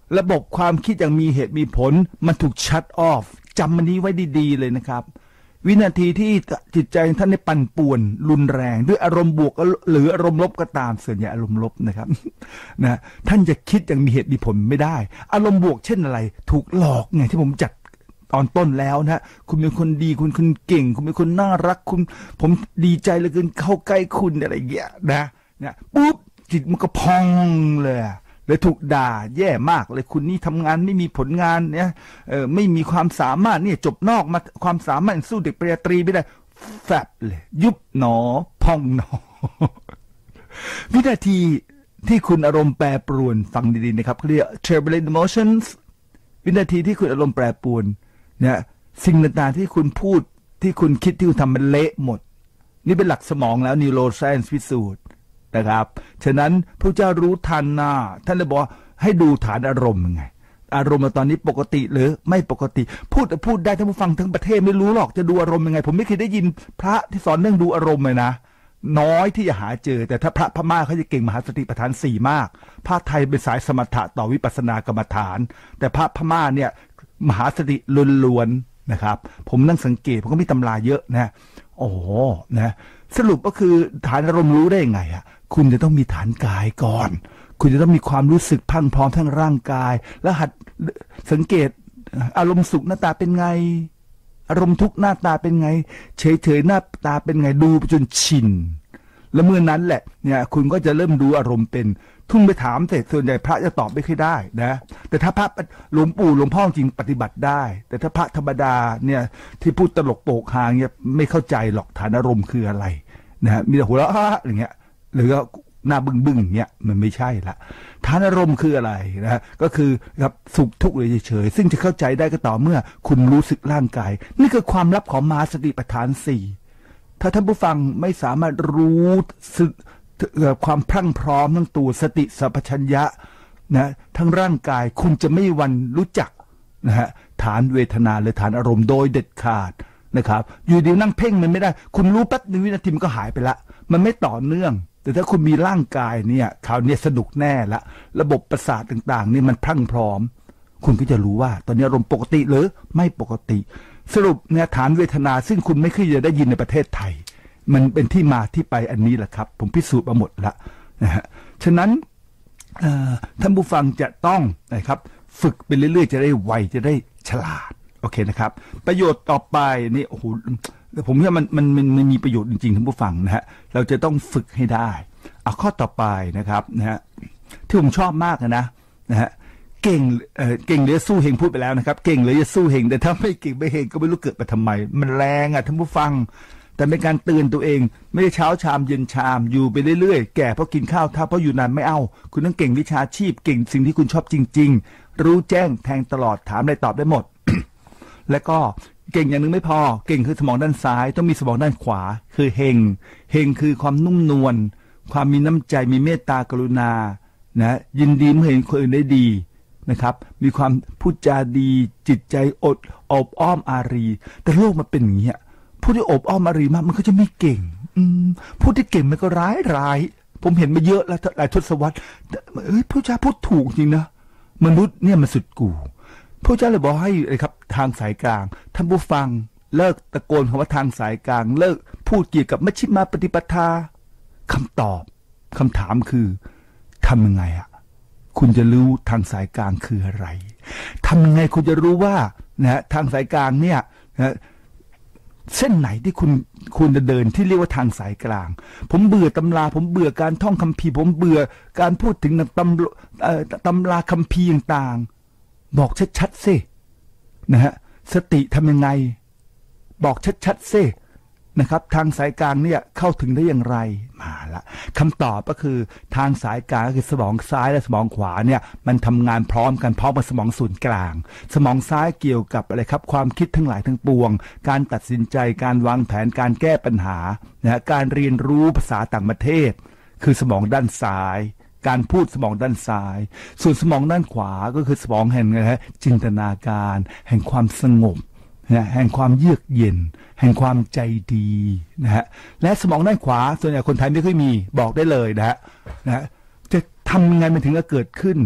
ระบบความคิดอย่างมีเหตุมีผลมันถูกชัดออฟจำมันนี้ไว้ดีๆเลยนะครับวินาทีที่จิตใจท่านได้ปั่นป่วนรุนแรงด้วยอารมณ์บวกหรืออารมณ์ลบก็ตามส่วนใหญ่อารมณ์ลบนะครับนะท่านจะคิดอย่างมีเหตุมีผลไม่ได้อารมณ์บวกเช่นอะไรถูกหลอกไงที่ผมจัดตอนต้นแล้วนะคุณเป็นคนดีคุณคุณเก่งคุณเป็นคนน่ารักคุณผมดีใจเหลือเกินเข้าใกล้คุณอะไรอย่างเงี้ยนะเนี่ยปุ๊บจิตมันก็พองเลยเลยถูกด่าแย่มากเลยคุณนี่ทำงานไม่มีผลงานเนี่ยเออไม่มีความสามารถเนี่ยจบนอกมาความสามารถสู้เด็กปริญญาตรีไม่ได้แฟบเลยยุบหนอพองหนอ วินาทีที่คุณอารมณ์แปรปรวนฟังดีๆนะครับเขาเรียก turbulent emotions วินาทีที่คุณอารมณ์แปรปรวนเนี่ยสิ่งต่างๆที่คุณพูดที่คุณคิดที่คุณทำมันเละหมดนี่เป็นหลักสมองแล้ว neuroscience พิสูจน์นะครับฉะนั้นพระเจ้ารู้ทันนะท่านเลยบอกให้ดูฐานอารมณ์ยังไงอารมณ์ตอนนี้ปกติหรือไม่ปกติพูดแต่พูดได้ท่านผู้ฟังทั้งประเทศไม่รู้หรอกจะดูอารมณ์ยังไงผมไม่เคยได้ยินพระที่สอนเรื่องดูอารมณ์เลยนะน้อยที่จะหาเจอแต่ถ้าพระพม่าเขาจะเก่งมหาสติปัฏฐานสี่มากพระไทยเป็นสายสมถะต่อวิปัสสนากรรมฐานแต่พระพม่าเนี่ยมหาสติล้วนๆนะครับผมนั่งสังเกตผมก็มีตำราเยอะนะโอ้นะสรุปก็คือฐานอารมณ์รู้ได้ยังไงอะคุณจะต้องมีฐานกายก่อนคุณจะต้องมีความรู้สึกพังพร้อมทั้งร่างกายแล้วหัดสังเกตอารมณ์สุขหน้าตาเป็นไงอารมณ์ทุกข์หน้าตาเป็นไงเฉยๆหน้าตาเป็นไงดูไปจนชินแล้วเมื่อนั้นแหละเนี่ยคุณก็จะเริ่มดูอารมณ์เป็นทุ่งไปถามเสร็จส่วนใหญ่พระจะตอบไม่ค่อยได้นะแต่ถ้าพระหลวงปู่หลวงพ่อจริงปฏิบัติได้แต่ถ้าพระธรรมดาเนี่ยที่พูดตลกโปกฮาเนี่ยไม่เข้าใจหรอกฐานอารมณ์คืออะไรนะมีแต่หัวเราะอย่างเงี้ยหรือหน้าบึ้งบึ้งเงี้ยมันไม่ใช่ละฐานอารมณ์คืออะไรนะก็คือครับสุขทุกข์เลยเฉยๆซึ่งจะเข้าใจได้ก็ต่อเมื่อคุณรู้สึกร่างกายนี่คือความลับของมหาสติปัฏฐานสี่ถ้าท่านผู้ฟังไม่สามารถรู้ความพรั่งพร้อมทั้งตัวสติสัพพัญญะนะทั้งร่างกายคุณจะไม่วันรู้จักนะฮะฐานเวทนาหรือฐานอารมณ์โดยเด็ดขาดนะครับอยู่เดียวนั่งเพ่งมันไม่ได้คุณรู้แป๊บนึงวินาทีมันก็หายไปละมันไม่ต่อเนื่องแต่ถ้าคุณมีร่างกายเนี่ยคราวนี้สนุกแน่ละระบบประสาทต่างๆนี่มันพรั่งพร้อมคุณก็จะรู้ว่าตอนนี้อารมณ์ปกติหรือไม่ปกติสรุปเนี่ยฐานเวทนาซึ่งคุณไม่เคยจะได้ยินในประเทศไทยมันเป็นที่มาที่ไปอันนี้แหละครับผมพิสูจน์มาหมดละนะฮะฉะนั้นท่านผู้ฟังจะต้องนะครับฝึกไปเรื่อยๆจะได้ไวจะได้ฉลาดโอเคนะครับประโยชน์ต่อไปนี่โอ้โหผมว่ามันมันมันมีประโยชน์จริงๆท่านผู้ฟังนะฮะเราจะต้องฝึกให้ได้เอาข้อต่อไปนะครับนะฮะที่ผมชอบมากนะนะฮะเก่งเอ่อเก่งหรือสู้เฮงพูดไปแล้วนะครับเก่งหรือจะสู้เฮงแต่ถ้าไม่เก่งไม่เฮงก็ไม่รู้เกิดมาทำไมมันแรงอ่ะท่านผู้ฟังแต่เป็นการเตือนตัวเองไม่ได้เช้าชามเย็นชามอยู่ไปเรื่อยๆแก่เพราะกินข้าวถ้าเพราะอยู่นานไม่เอาคุณต้องเก่งวิชาชีพเก่งสิ่งที่คุณชอบจริงๆรู้แจ้งแทงตลอดถามอะไรตอบได้หมด และก็เก่งอย่างนึงไม่พอเก่งคือสมองด้านซ้ายต้องมีสมองด้านขวาคือเฮงเฮงคือความนุ่มนวลความมีน้ำใจมีเมตตากรุณานะยินดีเมื่อเห็นคนอื่นได้ดีนะครับมีความพูดจาดีจิตใจอดอบอ้อมอารีแต่โลกมันเป็นอย่างเงี้ยผู้ที่อบอ้อมอารีมากมันก็จะไม่เก่งอืมผู้ที่เก่งมันก็ร้ายร้ายผมเห็นมาเยอะแล้วหลายทศวรรษเอ้ยพระเจ้าพูดถูกจริงนะมนุษย์เนี่ยมันสุดกู่พระเจ้าเลยบอกให้เลยครับทางสายกลางท่านผู้ฟังเลิกตะโกนคำว่าทางสายกลางเลิกพูดเกี่ยวกับมัชฌิมาปฏิปทาคำตอบคำถามคือทำยังไงอะคุณจะรู้ทางสายกลางคืออะไรทำยังไงคุณจะรู้ว่านะทางสายกลางเนี่ยนะเส้นไหนที่คุณคุณจะเดินที่เรียกว่าทางสายกลางผมเบื่อตำราผมเบื่อการท่องคัมภีร์ผมเบื่อการพูดถึงตำตำราคัมภีร์ต่างๆบอกชัดๆสินะฮะสติทำยังไงบอกชัดๆสินะครับทางสายกลางเนี่ยเข้าถึงได้อย่างไรมาละคำตอบก็คือทางสายกลางก็คือสมองซ้ายและสมองขวาเนี่ยมันทำงานพร้อมกันพร้อมกับสมองส่วนกลางสมองซ้ายเกี่ยวกับอะไรครับความคิดทั้งหลายทั้งปวงการตัดสินใจการวางแผนการแก้ปัญหานะการเรียนรู้ภาษาต่างประเทศคือสมองด้านซ้ายการพูดสมองด้านซ้ายส่วนสมองด้านขวาก็คือสมองแห่งนะฮะจินตนาการแห่งความสงบนะแห่งความเยือกเย็นแห่งความใจดีนะฮะและสมองด้านขวาส่วนใหญ่คนไทยไม่ค่อยมีบอกได้เลยนะฮะนะจะทำยังไงมันถึงจะเกิดขึ้น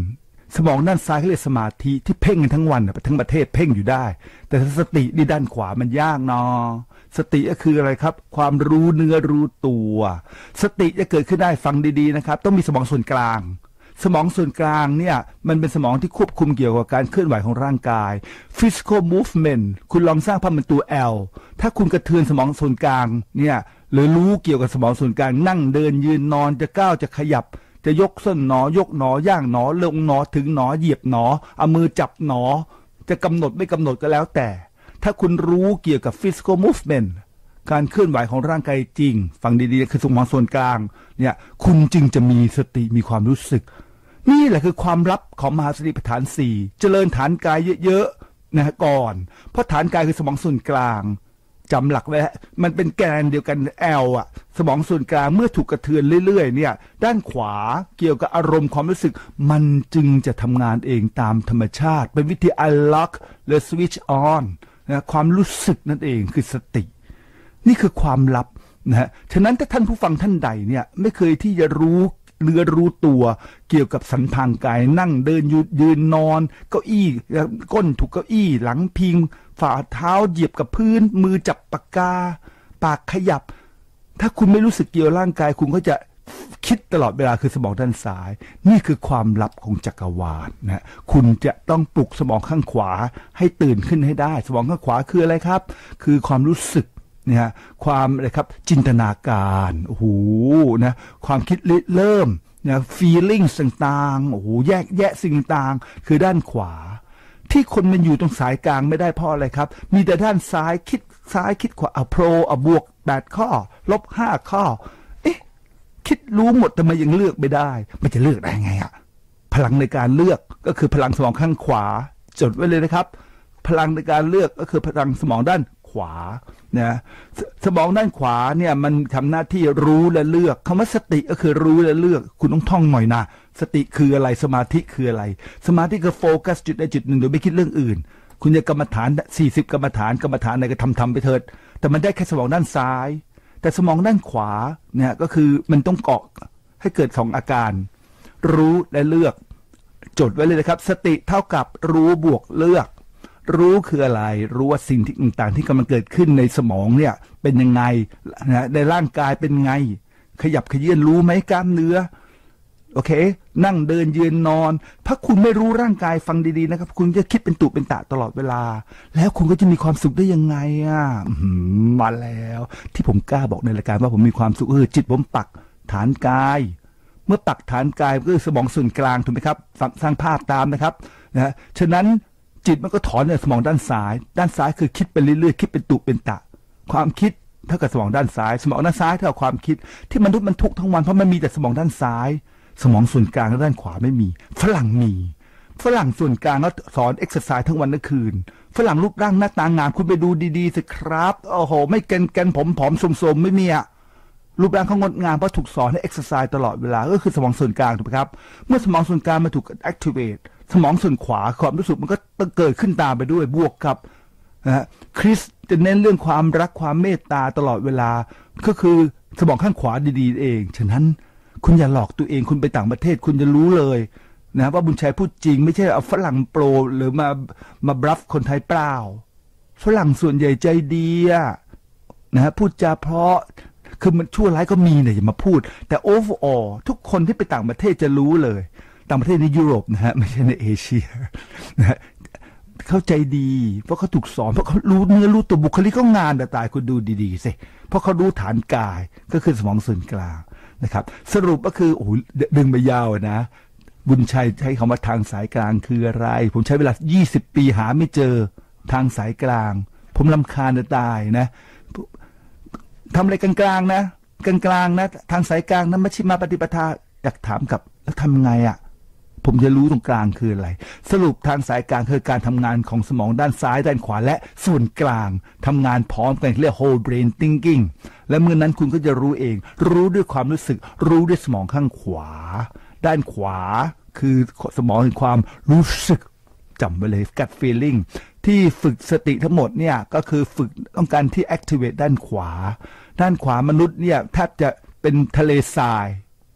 สมองด้านซ้ายเขาเรียกสมาธิที่เพ่งกันทั้งวันทั้งประเทศเพ่งอยู่ได้แต่สตินี่ด้านขวามันยากเนาะสติก็คืออะไรครับความรู้เนื้อรู้ตัวสติจะเกิดขึ้นได้ฟังดีๆนะครับต้องมีสมองส่วนกลางสมองส่วนกลางเนี่ยมันเป็นสมองที่ควบคุมเกี่ยวกับการเคลื่อนไหวของร่างกาย physical movement คุณลองสร้างภาพเป็นตัว L ถ้าคุณกระเทือนสมองส่วนกลางเนี่ยหรือรู้เกี่ยวกับสมองส่วนกลางนั่งเดินยืนนอนจะก้าวจะขยับจะยกส้นหนอยกหนอย่างหนอลงหนอถึงหนอเหยียบหนอเอามือจับหนอจะกำหนดไม่กำหนดก็แล้วแต่ถ้าคุณรู้เกี่ยวกับ physical movement การเคลื่อนไหวของร่างกายจริงฟังดีๆคือสมองส่วนกลางเนี่ยคุณจึงจะมีสติมีความรู้สึกนี่แหละคือความลับของมหาสติปัฏฐานสี่เจริญฐานกายเยอะๆนะก่อนเพราะฐานกายคือสมองส่วนกลางจำหลักไว้มันเป็นแกนเดียวกัน L อ่ะสมองส่วนกลางเมื่อถูกกระเทือนเรื่อยๆเนี่ยด้านขวาเกี่ยวกับอารมณ์ความรู้สึกมันจึงจะทำงานเองตามธรรมชาติเป็นวิธี unlock หรือ switch on นะความรู้สึกนั่นเองคือสตินี่คือความลับนะฮะฉะนั้นถ้าท่านผู้ฟังท่านใดเนี่ยไม่เคยที่จะรู้เนื้อรู้ตัวเกี่ยวกับสันทางกายนั่งเดินยืนยืนนอนเก้าอี้ก้นถูกเก้าอี้หลังพิงฝ่าเท้าเหยียบกับพื้นมือจับปากกาปากขยับถ้าคุณไม่รู้สึกเกี่ยวร่างกายคุณก็จะคิดตลอดเวลาคือสมองด้านซ้ายนี่คือความลับของจักรวาลนะคุณจะต้องปลุกสมองข้างขวาให้ตื่นขึ้นให้ได้สมองข้างขวาคืออะไรครับคือความรู้สึกเนี่ยความอะไรครับจินตนาการโอ้โหนะความคิดเริ่มนะ feelings ต่างๆโอ้โหแยกแยะสิ่งต่างคือด้านขวาที่คนมันอยู่ตรงสายกลางไม่ได้เพราะอะไรครับมีแต่ด้านซ้ายคิดซ้ายคิดขวาเอาโปรเอาบวกแปดข้อลบห้าข้อเอ๊ะคิดรู้หมดแต่มันยังเลือกไม่ได้มันจะเลือกได้ไงอะพลังในการเลือกก็คือพลังสมองข้างขวาจดไว้เลยนะครับพลังในการเลือกก็คือพลังสมองด้านขวานะสมองด้านขวาเนี่ยมันทำหน้าที่รู้และเลือกคำว่าสติก็คือรู้และเลือกคุณต้องท่องหน่อยนะสติคืออะไรสมาธิคืออะไรสมาธิคือโฟกัสจุดใดจุดหนึ่งโดยไม่คิดเรื่องอื่นคุณจะกรรมฐานสี่สิบกรรมฐานกรรมฐานอะไรก็ทำทำไปเถิดแต่มันได้แค่สมองด้านซ้ายแต่สมองด้านขวาเนี่ยก็คือมันต้องเกาะให้เกิดสองอาการรู้และเลือกจดไว้เลยนะครับสติเท่ากับรู้บวกเลือกรู้คืออะไรรู้ว่าสิ่งที่ต่างๆที่กำลังเกิดขึ้นในสมองเนี่ยเป็นยังไงนะในร่างกายเป็นไงขยับขยื่นรู้ไหมกล้ามเนื้อโอเคนั่งเดินยืนนอนถ้าคุณไม่รู้ร่างกายฟังดีๆนะครับคุณจะคิดเป็นตุเป็นตะตลอดเวลาแล้วคุณก็จะมีความสุขได้ยังไงอ่ะมาแล้วที่ผมกล้าบอกในรายการว่าผมมีความสุขเออจิตผมปักฐานกายเมื่อปักฐานกายก็คือสมองส่วนกลางถูกไหมครับสร้างภาพตามนะครับนะฉะนั้นจิตมันก็ถอนในสมองด้านซ้ายด้านซ้ายคือคิดไปเรื่อยๆคิดเป็นตุเป็นตะความคิดเท่ากับสมองด้านซ้ายสมองด้านซ้ายเท่ากับความคิดที่มนุษย์มันทุกข์ทั้งวันเพราะมันมีแต่สมองด้านซ้ายสมองส่วนกลางและด้านขวาไม่มีฝรั่งมีฝรั่งส่วนกลางก็สอนเอ็กซ์ไซส์ทั้งวันทั้งคืนฝรั่งรูปร่างหน้าตางามคุณไปดูดีๆสิครับโอ้โหไม่แกนแกนผมผอมสมๆไม่มีอะรูปร่างเขางดงามเพราะถูกสอนให้เอ็กซ์ไซส์ตลอดเวลาก็คือสมองส่วนกลางถูกไหมครับเมื่อสมองส่วนกลางมาถูก activateสมองส่วนขวาความรู้สึกมันก็เกิดขึ้นตามไปด้วยบวกกับนะฮะคริสจะเน้นเรื่องความรักความเมตตาตลอดเวลาก็คือสมองข้างขวาดีๆเองฉะนั้นคุณอย่าหลอกตัวเองคุณไปต่างประเทศคุณจะรู้เลยนะว่าบุญชัยพูดจริงไม่ใช่เอาฝรั่งโปรหรือมามาบลัฟคนไทยเปล่าฝรั่งส่วนใหญ่ใจดีนะฮะพูดจาเพราะคือมันชั่วร้ายก็มีเนี่ยอย่ามาพูดแต่ overall ทุกคนที่ไปต่างประเทศจะรู้เลยต่างประเทศในยุโรปนะฮะไม่ใช่ในเอเชียนะฮะเข้าใจดีเพราะเขาถูกสอนเพราะเขารู้เนื้อรู้ตัวบุคลิกเขางานแต่ตายคุณดูดีๆสิเพราะเขารู้ฐานกายก็คือสมองส่วนกลางนะครับสรุปก็คือโอ้โหดึงไปยาวนะบุญชัยใช้คำว่าทางสายกลางคืออะไรผมใช้เวลายี่สิบปีหาไม่เจอทางสายกลางผมรำคาญจะตายนะทำอะไรกลางๆนะกลางๆนะทางสายกลางนะมัชฌิมาปฏิปทาอยากถามกับแล้วทำไงอ่ะผมจะรู้ตรงกลางคืออะไรสรุปทางสายกลางคือการทำงานของสมองด้านซ้ายด้านขวาและส่วนกลางทำงานพร้อมกันเรียก whole brain thinking และเมื่อนั้นคุณก็จะรู้เองรู้ด้วยความรู้สึกรู้ด้วยสมองข้างขวาด้านขวาคือสมองแห่งความรู้สึกจำไว้เลย gut feeling ที่ฝึกสติทั้งหมดเนี่ยก็คือฝึกต้องการที่ activate ด้านขวาด้านขวามนุษย์เนี่ยแทบจะเป็นทะเลทราย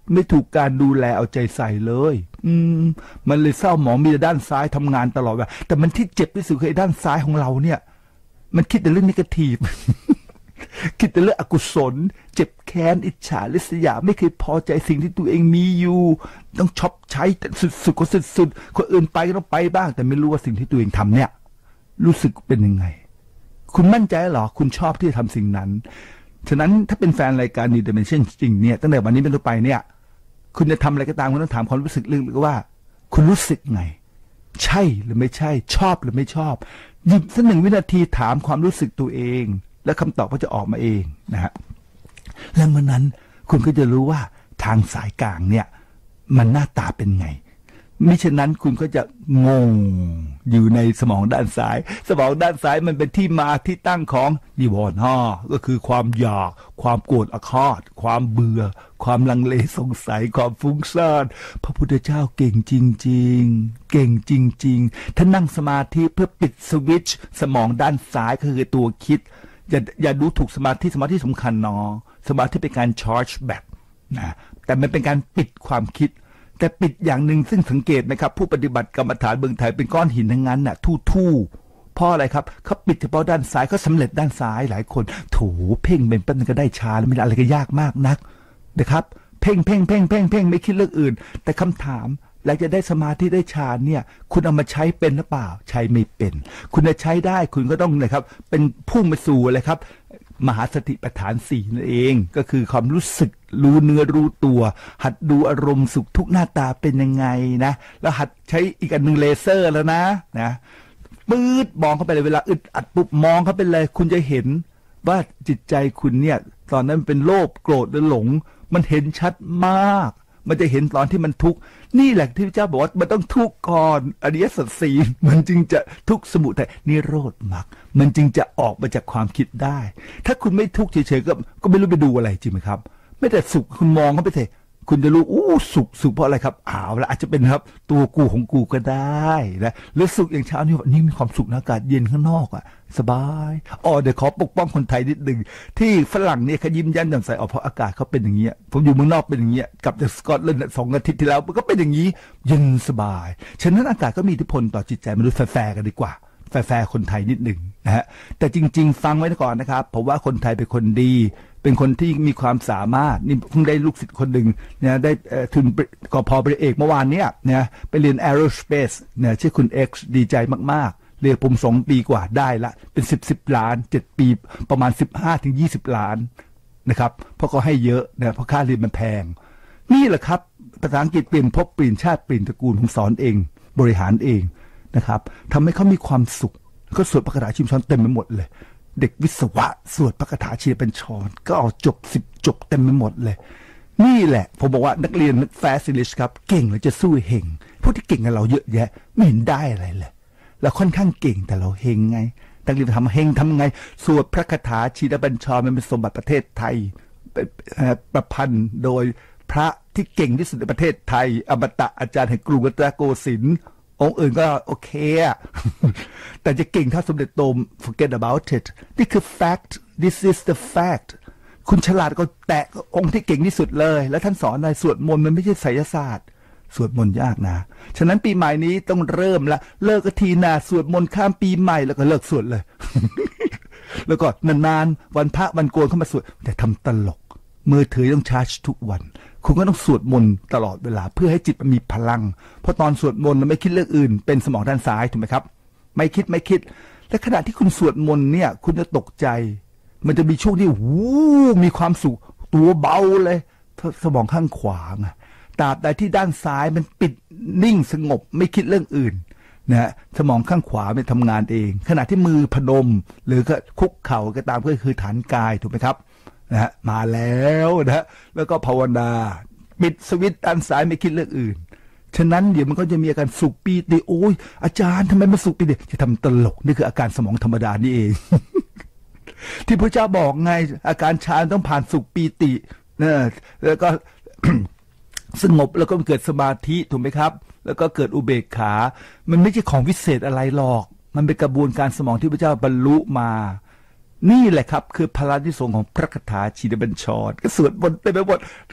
ไม่ถูกการดูแลเอาใจใส่เลยอืมมันเลยเศร้าหมองมีแต่ด้านซ้ายทำงานตลอดเวลาแต่มันที่เจ็บที่สุดคือด้านซ้ายของเราเนี่ยมันคิดแต่เรื่องนิเกทีฟ คิดแต่เรื่องอกุศลเจ็บแค้นอิจฉาริษยาไม่เคยพอใจสิ่งที่ตัวเองมีอยู่ต้องชอบใช้แต่สุดๆก็สุดๆคนอื่นไปก็ต้องไปบ้างแต่ไม่รู้ว่าสิ่งที่ตัวเองทำเนี่ยรู้สึกเป็นยังไงคุณมั่นใจหรอคุณชอบที่จะทำสิ่งนั้นฉะนั้นถ้าเป็นแฟนรายการ New Dimension จริงเนี่ยตั้งแต่วันนี้เป็นต้นไปเนี่ยคุณจะทำอะไรก็ตามคุณต้องถามความรู้สึกลึกๆว่าคุณรู้สึกไงใช่หรือไม่ใช่ชอบหรือไม่ชอบหยิบสักหนึ่งวินาทีถามความรู้สึกตัวเองแล้วคำตอบก็จะออกมาเองนะฮะและเมื่อนั้นคุณก็จะรู้ว่าทางสายกลางเนี่ยมันหน้าตาเป็นไงมิฉะนั้นคุณก็จะงงอยู่ในสมองด้านซ้ายสมองด้านซ้ายมันเป็นที่มาที่ตั้งของนิวรณ์ห้าก็คือความอยากความโกรธอาฆาตความเบื่อความลังเลสงสัยความฟุ้งซ่านพระพุทธเจ้าเก่งจริงๆเก่งจริงๆถ้านั่งสมาธิเพื่อปิดสวิตช์สมองด้านซ้ายก็คือตัวคิดอย่าอย่าดูถูกสมาธิสมาธิสำคัญเนาะสมาธิเป็นการชาร์จแบตนะแต่มันเป็นการปิดความคิดแต่ปิดอย่างหนึ่งซึ่งสังเกตไหมครับผู้ปฏิบัติกรรมฐานเมืองไทยเป็นก้อนหินทั้งนั้นน่ะทู่ๆเพราะอะไรครับเขาปิดเฉพาะด้านซ้ายเขาสำเร็จด้านซ้ายหลายคนโถเพ่งเป็นปั้นก็ได้ชาแล้วไม่ได้อะไรก็ยากมากนักนะครับเพ่งเพ่งเพ่งเพ่งเพ่งไม่คิดเรื่องอื่นแต่คำถามแล้วจะได้สมาธิได้ฌานเนี่ยคุณเอามาใช้เป็นหรือเปล่าใช้ไม่เป็นคุณจะใช้ได้คุณก็ต้องเลยครับเป็นพุ่งไปสู่อะไรครับมหาสติปัฏฐานสี่นั่นเองก็คือความรู้สึกรู้เนื้อรู้ตัวหัดดูอารมณ์สุขทุกหน้าตาเป็นยังไงนะแล้วหัดใช้อีกอันหนึ่งเลเซอร์แล้วนะนะปื๊ดมองเข้าไปเลยเวลาอึดอัดปุ๊บมองเข้าไปเลยคุณจะเห็นว่าจิตใจคุณเนี่ยตอนนั้นเป็นโลภโกรธหรือหลงมันเห็นชัดมากมันจะเห็นตอนที่มันทุกข์นี่แหละที่พระเจ้าบอกว่ามันต้องทุกข์ก่อนอริยสัจสี่มันจึงจะทุกข์สมุทัยนิโรธมรรคมันจึงจะออกมาจากความคิดได้ ถ้าคุณไม่ทุกข์เฉยๆก็ก็ไม่รู้ไปดูอะไรจริงไหมครับไม่แต่สุขคุณมองเข้าไปเถอะคุณจะรู้อู้สุขสุขเพราะอะไรครับอ้าวแล้วอาจจะเป็นครับตัวกูของกูก็ได้นะหรือสุขอย่างเช้านี่นี่มีความสุขนะอากาศเย็นข้างนอกอ่ะสบายอ๋อเดี๋ยวขอปกป้องคนไทยนิดหนึ่งที่ฝรั่งเนี่ยเขายิ้มแย้มแจ่มใสออกเพราะอากาศเขาเป็นอย่างเงี้ยผมอยู่เมืองนอกเป็นอย่างเงี้ยกลับจากสกอตแลนด์สองอาทิตย์ที่แล้วมันก็เป็นอย่างนี้เย็นสบายฉะนั้นอากาศก็มีอิทธิพลต่อจิตใจมนุษย์แฟร์กันดีกว่าแฟร์คนไทยนิดหนึ่งนะฮะแต่จริงๆฟังไว้ก่อนนะครับผมว่าคนไทยเป็นคนดีเป็นคนที่มีความสามารถนี่เพิ่งได้ลูกศิษย์คนหนึ่งเนี่ยได้ทุนกพปริญญาเอกเมื่อวานเนี่ยนะไปเรียน Aerospace เนี่ยชื่อคุณ X ดีใจมากๆเรียนผมสองปีกว่าได้ละเป็นสิบสิบล้านเจ็ดปีประมาณสิบห้าถึงยี่สิบล้านนะครับเพราะก็ให้เยอะนะเพราะค่าเรียนมันแพงนี่แหละครับภาษาอังกฤษเปลี่ยนภพเปลี่ยนชาติเปลี่ยนตระกูลผมสอนเองบริหารเองนะครับทำให้เขามีความสุขก็สวดพระคาถาชิมช้อนเต็มไปหมดเลยเด็กวิศวะสวดพระคาถาชีเป็นชอนก็เอาจบสิบจบเต็มไปหมดเลยนี่แหละผมบอกว่านักเรียนแฟซิลิชครับเก่งแล้วจะสู้เฮงพวกที่เก่งกับเราเยอะแยะไม่เห็นได้อะไรเลยเราค่อนข้างเก่งแต่เราเฮงไงนักเรียนทำเฮงทำไงสวดพระคาถาชีบัญชรมันเป็นสมบัติประเทศไทยประพันธ์โดยพระที่เก่งที่สุดในประเทศไทยอมตะอาจารย์แห่งกรุงรัตนโกสินทร์องค์อื่นก็โอเคอะแต่จะเก่งถ้าสมเด็จโตม forget about it นี่คือ fact this is the fact คุณฉลาดก็แตะองค์ที่เก่งที่สุดเลยแล้วท่านสอนอะไรสวดมนต์มันไม่ใช่ไสยศาสตร์สวดมนต์ยากนะฉะนั้นปีใหม่นี้ต้องเริ่มละเลิกทีนาสวดมนต์ข้ามปีใหม่แล้วก็เลิกสวดเลย แล้วก็นานๆวันพระวันโกนเข้ามาสวดแต่ทำตลกมือถือต้องชาร์จทุกวันคุณก็ต้องสวดมนต์ตลอดเวลาเพื่อให้จิตมันมีพลังเพราะตอนสวดมนต์เราไม่คิดเรื่องอื่นเป็นสมองด้านซ้ายถูกไหมครับไม่คิดไม่คิดและขณะที่คุณสวดมนต์เนี่ยคุณจะตกใจมันจะมีช่วงที่วู้มีความสุขตัวเบาเลยสมองข้างขวาไงตราบใดที่ด้านซ้ายมันปิดนิ่งสงบไม่คิดเรื่องอื่นนะฮะสมองข้างขวามันทำงานเองขณะที่มือพนมหรือก็คุกเข่าก็ตามก็คือฐานกายถูกไหมครับนะฮะมาแล้วนะฮะแล้วก็ภาวนาปิดสวิตช์ด้านซ้ายไม่คิดเรื่องอื่นฉะนั้นเดี๋ยวมันก็จะมีอาการสุขปีติโอ้ยอาจารย์ทำไมมันสุขปีติจะทำตลกนี่คืออาการสมองธรรมดานี่เอง ที่พระเจ้าบอกไงอาการฌานต้องผ่านสุขปีตินะแล้วก็ สงบแล้วก็เกิดสมาธิถูกไหมครับแล้วก็เกิดอุเบกขามันไม่ใช่ของวิเศษอะไรหรอกมันเป็นกระบวนการสมองที่พระเจ้าบรรลุมานี่แหละครับคือพลังที่ทรงของพระคาถาชีนบัญชรก็สวดบนต์เต็มไปหมด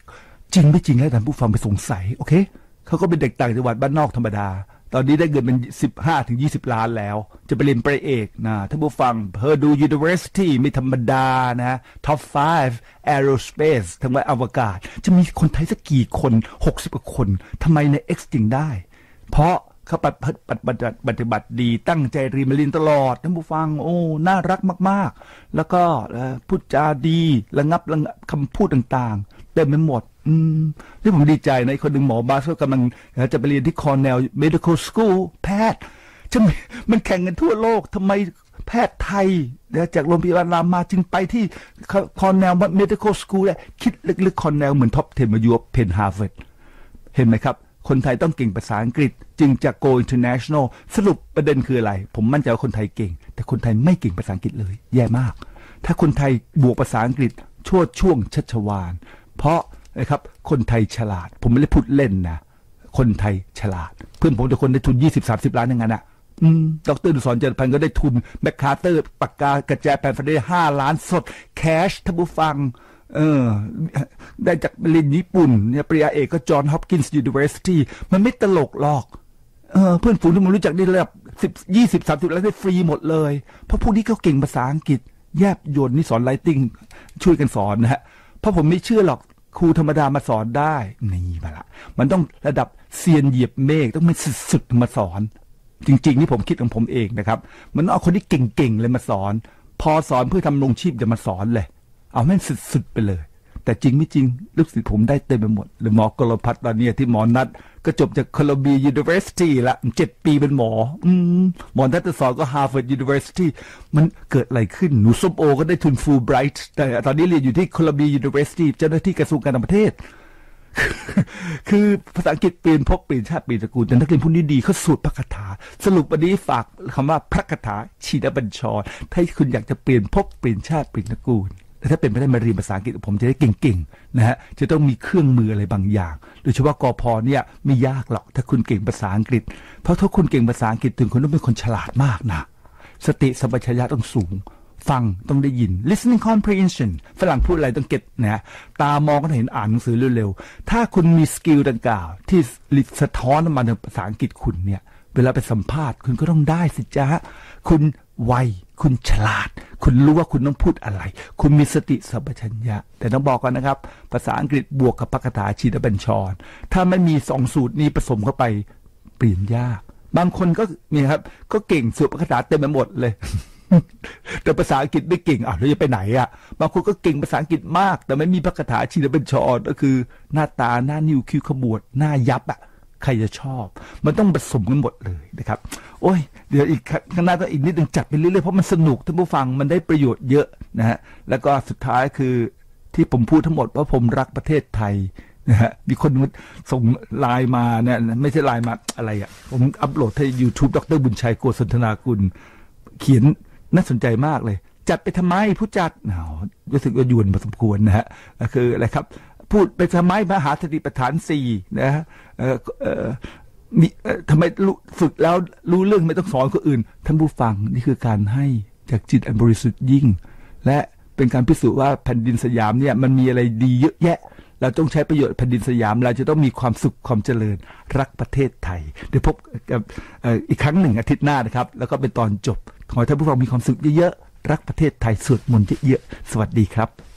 จริงไม่จริงแล้วท่านผู้ฟังไปสงสัยโอเคเขาก็เป็นเด็กต่างจังหวัดบ้านนอกธรรมดาตอนนี้ได้เงินเป็นสิบห้าถึงยี่สิบล้านแล้วจะไปเรียนปริญญาเอกนะท่านผู้ฟัง Purdue University ไม่ธรรมดานะ Top ห้า Aerospace ทางด้านอวกาศจะมีคนไทยสักกี่คนหกสิบกว่าคนทำไมใน X จึงได้เพราะเขาปฏิบัติดีตั้งใจเรียนมาเรียนตลอดท่านผู้ฟังโอ้น่ารักมากๆแล้วก็พูดจาดีระงับระงับคำพูดต่างๆเต็มไปหมดอืมที่ผมดีใจนะคนหนึ่งหมอบาสก็กำลังจะไปเรียนที่ Cornell Medical School แพทย์จะมันแข่งกันทั่วโลกทำไมแพทย์ไทยจากโรงพยาบาลรามาจึงไปที่ Cornell Medical School เนี่ยคิดลึกๆ Cornell เหมือนท็อปสิบมาอยู่เพนฮาร์วาร์ดเห็นไหมครับคนไทยต้องเก่งภาษาอังกฤษจึงจะ go international สรุปประเด็นคืออะไรผมมั่นใจว่าคนไทยเก่งแต่คนไทยไม่เก่งภาษาอังกฤษเลยแย่มากถ้าคนไทยบวกภาษาอังกฤษชั่วช่วงชัชวาลเพราะนะครับคนไทยฉลาดผมไม่ได้พูดเล่นนะคนไทยฉลาดเพื่อนผมแต่คนได้ทุน ยี่สิบสามสิบ ล้านอย่างนั้นอ่ะอืมดร.ดุสรเจริญพันธ์ก็ได้ทุนแมคคาร์เตอร์ปากกากระแจแปลนฟันได้ห้าล้านสดแคชท่านผู้ฟังเออได้จากเรียนญี่ปุ่นเนี่ยปริญญาเอกก็จอห์นฮอปกินส์ University มันไม่ตลกหรอกเออเพื่อนฝูงที่มันรู้จักได้ระดับสิบ ยี่สิบ สามสิบแล้วได้ฟรีหมดเลยเพราะพวกนี้เขาเก่งภาษาอังกฤษแยบยลนี่สอนไลติ้งช่วยกันสอนนะฮะเพราะผมไม่เชื่อหรอกครูธรรมดามาสอนได้นี่มาละมันต้องระดับเซียนเหยียบเมฆต้องเป็นสุดๆมาสอนจริงๆนี่ผมคิดของผมเองนะครับมันเอาคนที่เก่งๆเลยมาสอนพอสอนเพื่อทำลงชีพจะมาสอนเลยเอาแม่งสุดๆไปเลยแต่จริงไม่จริงลูกศิษย์ผมได้เต็มไปหมดหรือหมอกรพัฒน์ตอนนี้ที่หมอนัดก็จบจาก Columbia University ละเจ็ดปีเป็นหมออืมหมอนัดสอนก็ Harvard University มันเกิดอะไรขึ้นหนูส้มโอก็ได้ทุน Fulbright แต่ตอนนี้เรียนอยู่ที่ Columbia University เจ้าหน้าที่กระทรวงการต่างประเทศ คือภาษาอังกฤษเปลี่ยนภพเปลี่ยนชาติเปลี่ยนตระกูลแต่นักเรียนผู้นี้ดีเขาสูตรพระคาถาสรุปวันนี้ฝากคำว่าพระคาถาชีนบัญชรถ้าคุณอยากจะเปลี่ยนภพเปลี่ยนชาติเปลี่ยนตระกูลแต่ถ้าเป็นไปได้มาเรียนภาษาอังกฤษผมจะได้เก่งๆนะฮะจะต้องมีเครื่องมืออะไรบางอย่างโดยเฉพาะกพเนี่ยไม่ยากหรอกถ้าคุณเก่งภาษาอังกฤษเพราะถ้าคุณเก่งภาษาอังกฤษถึงคุณต้องเป็นคนฉลาดมากนะสติสัมปชัญญะต้องสูงฟังต้องได้ยิน listening comprehension ฝรั่งพูดอะไรต้องเก็ตนะฮะตามองก็เห็นอ่านหนังสือเร็วๆถ้าคุณมีสกิลดังกล่าวที่สะท้อนออกมาในภาษาอังกฤษคุณเนี่ยเวลาไปสัมภาษณ์คุณก็ต้องได้สิจ๊ะคุณไวคุณฉลาดคุณรู้ว่าคุณต้องพูดอะไรคุณมีสติสัมปชัญญะแต่ต้องบอกกันนะครับภาษาอังกฤษบวกกับพระคาถาชีนบัญชรถ้าไม่มีสองสูตรนี้ผสมเข้าไปเปลี่ยนยากบางคนก็มีครับก็เก่งสูตรพระคาถาเต็มไปหมดเลย แต่ภาษาอังกฤษไม่เก่งอ่ะแล้วจะไปไหนอ่ะบางคนก็เก่งภาษาอังกฤษมากแต่ไม่มีพระคาถาชีนบัญชรก็คือหน้าตาหน้านิ้วคิ้วขมวดหน้ายับอ่ะใครจะชอบมันต้องผสมกันหมดเลยนะครับโอ้ยเดี๋ยวอีกข้างหน้าต้องอีกนิดนึงจัดไปเรื่อยๆเพราะมันสนุกท่านผู้ฟังมันได้ประโยชน์เยอะนะฮะแล้วก็สุดท้ายคือที่ผมพูดทั้งหมดว่าผมรักประเทศไทยนะฮะมีคนส่งไลน์มาเนี่ยไม่ใช่ไลน์มาอะไรอ่ะผมอัปโหลดที่ YouTube ดร.บุญชัยโกสนทนากุลเขียนน่าสนใจมากเลยจัดไปทำไมผู้จัดเนาะรู้สึกว่ายวนพอสมควรนะฮะคืออะไรครับพูดไปทำไมมหาสติปัฏฐานสี่นะฮะเอ่อเอ่อมีทำไมฝึกแล้วรู้เรื่องไม่ต้องสอนคนอื่นท่านผู้ฟังนี่คือการให้จากจิตอันบริสุทธิ์ยิ่งและเป็นการพิสูจน์ว่าแผ่นดินสยามเนี่ยมันมีอะไรดีเยอะแยะเราต้องใช้ประโยชน์แผ่นดินสยามเราจะต้องมีความสุขความเจริญรักประเทศไทยเดี๋ยวพบกับอีกครั้งหนึ่งอาทิตย์หน้านะครับแล้วก็เป็นตอนจบขอให้ท่านผู้ฟังมีความสุขเยอะๆรักประเทศไทยสวดมนต์เยอะๆสวัสดีครับ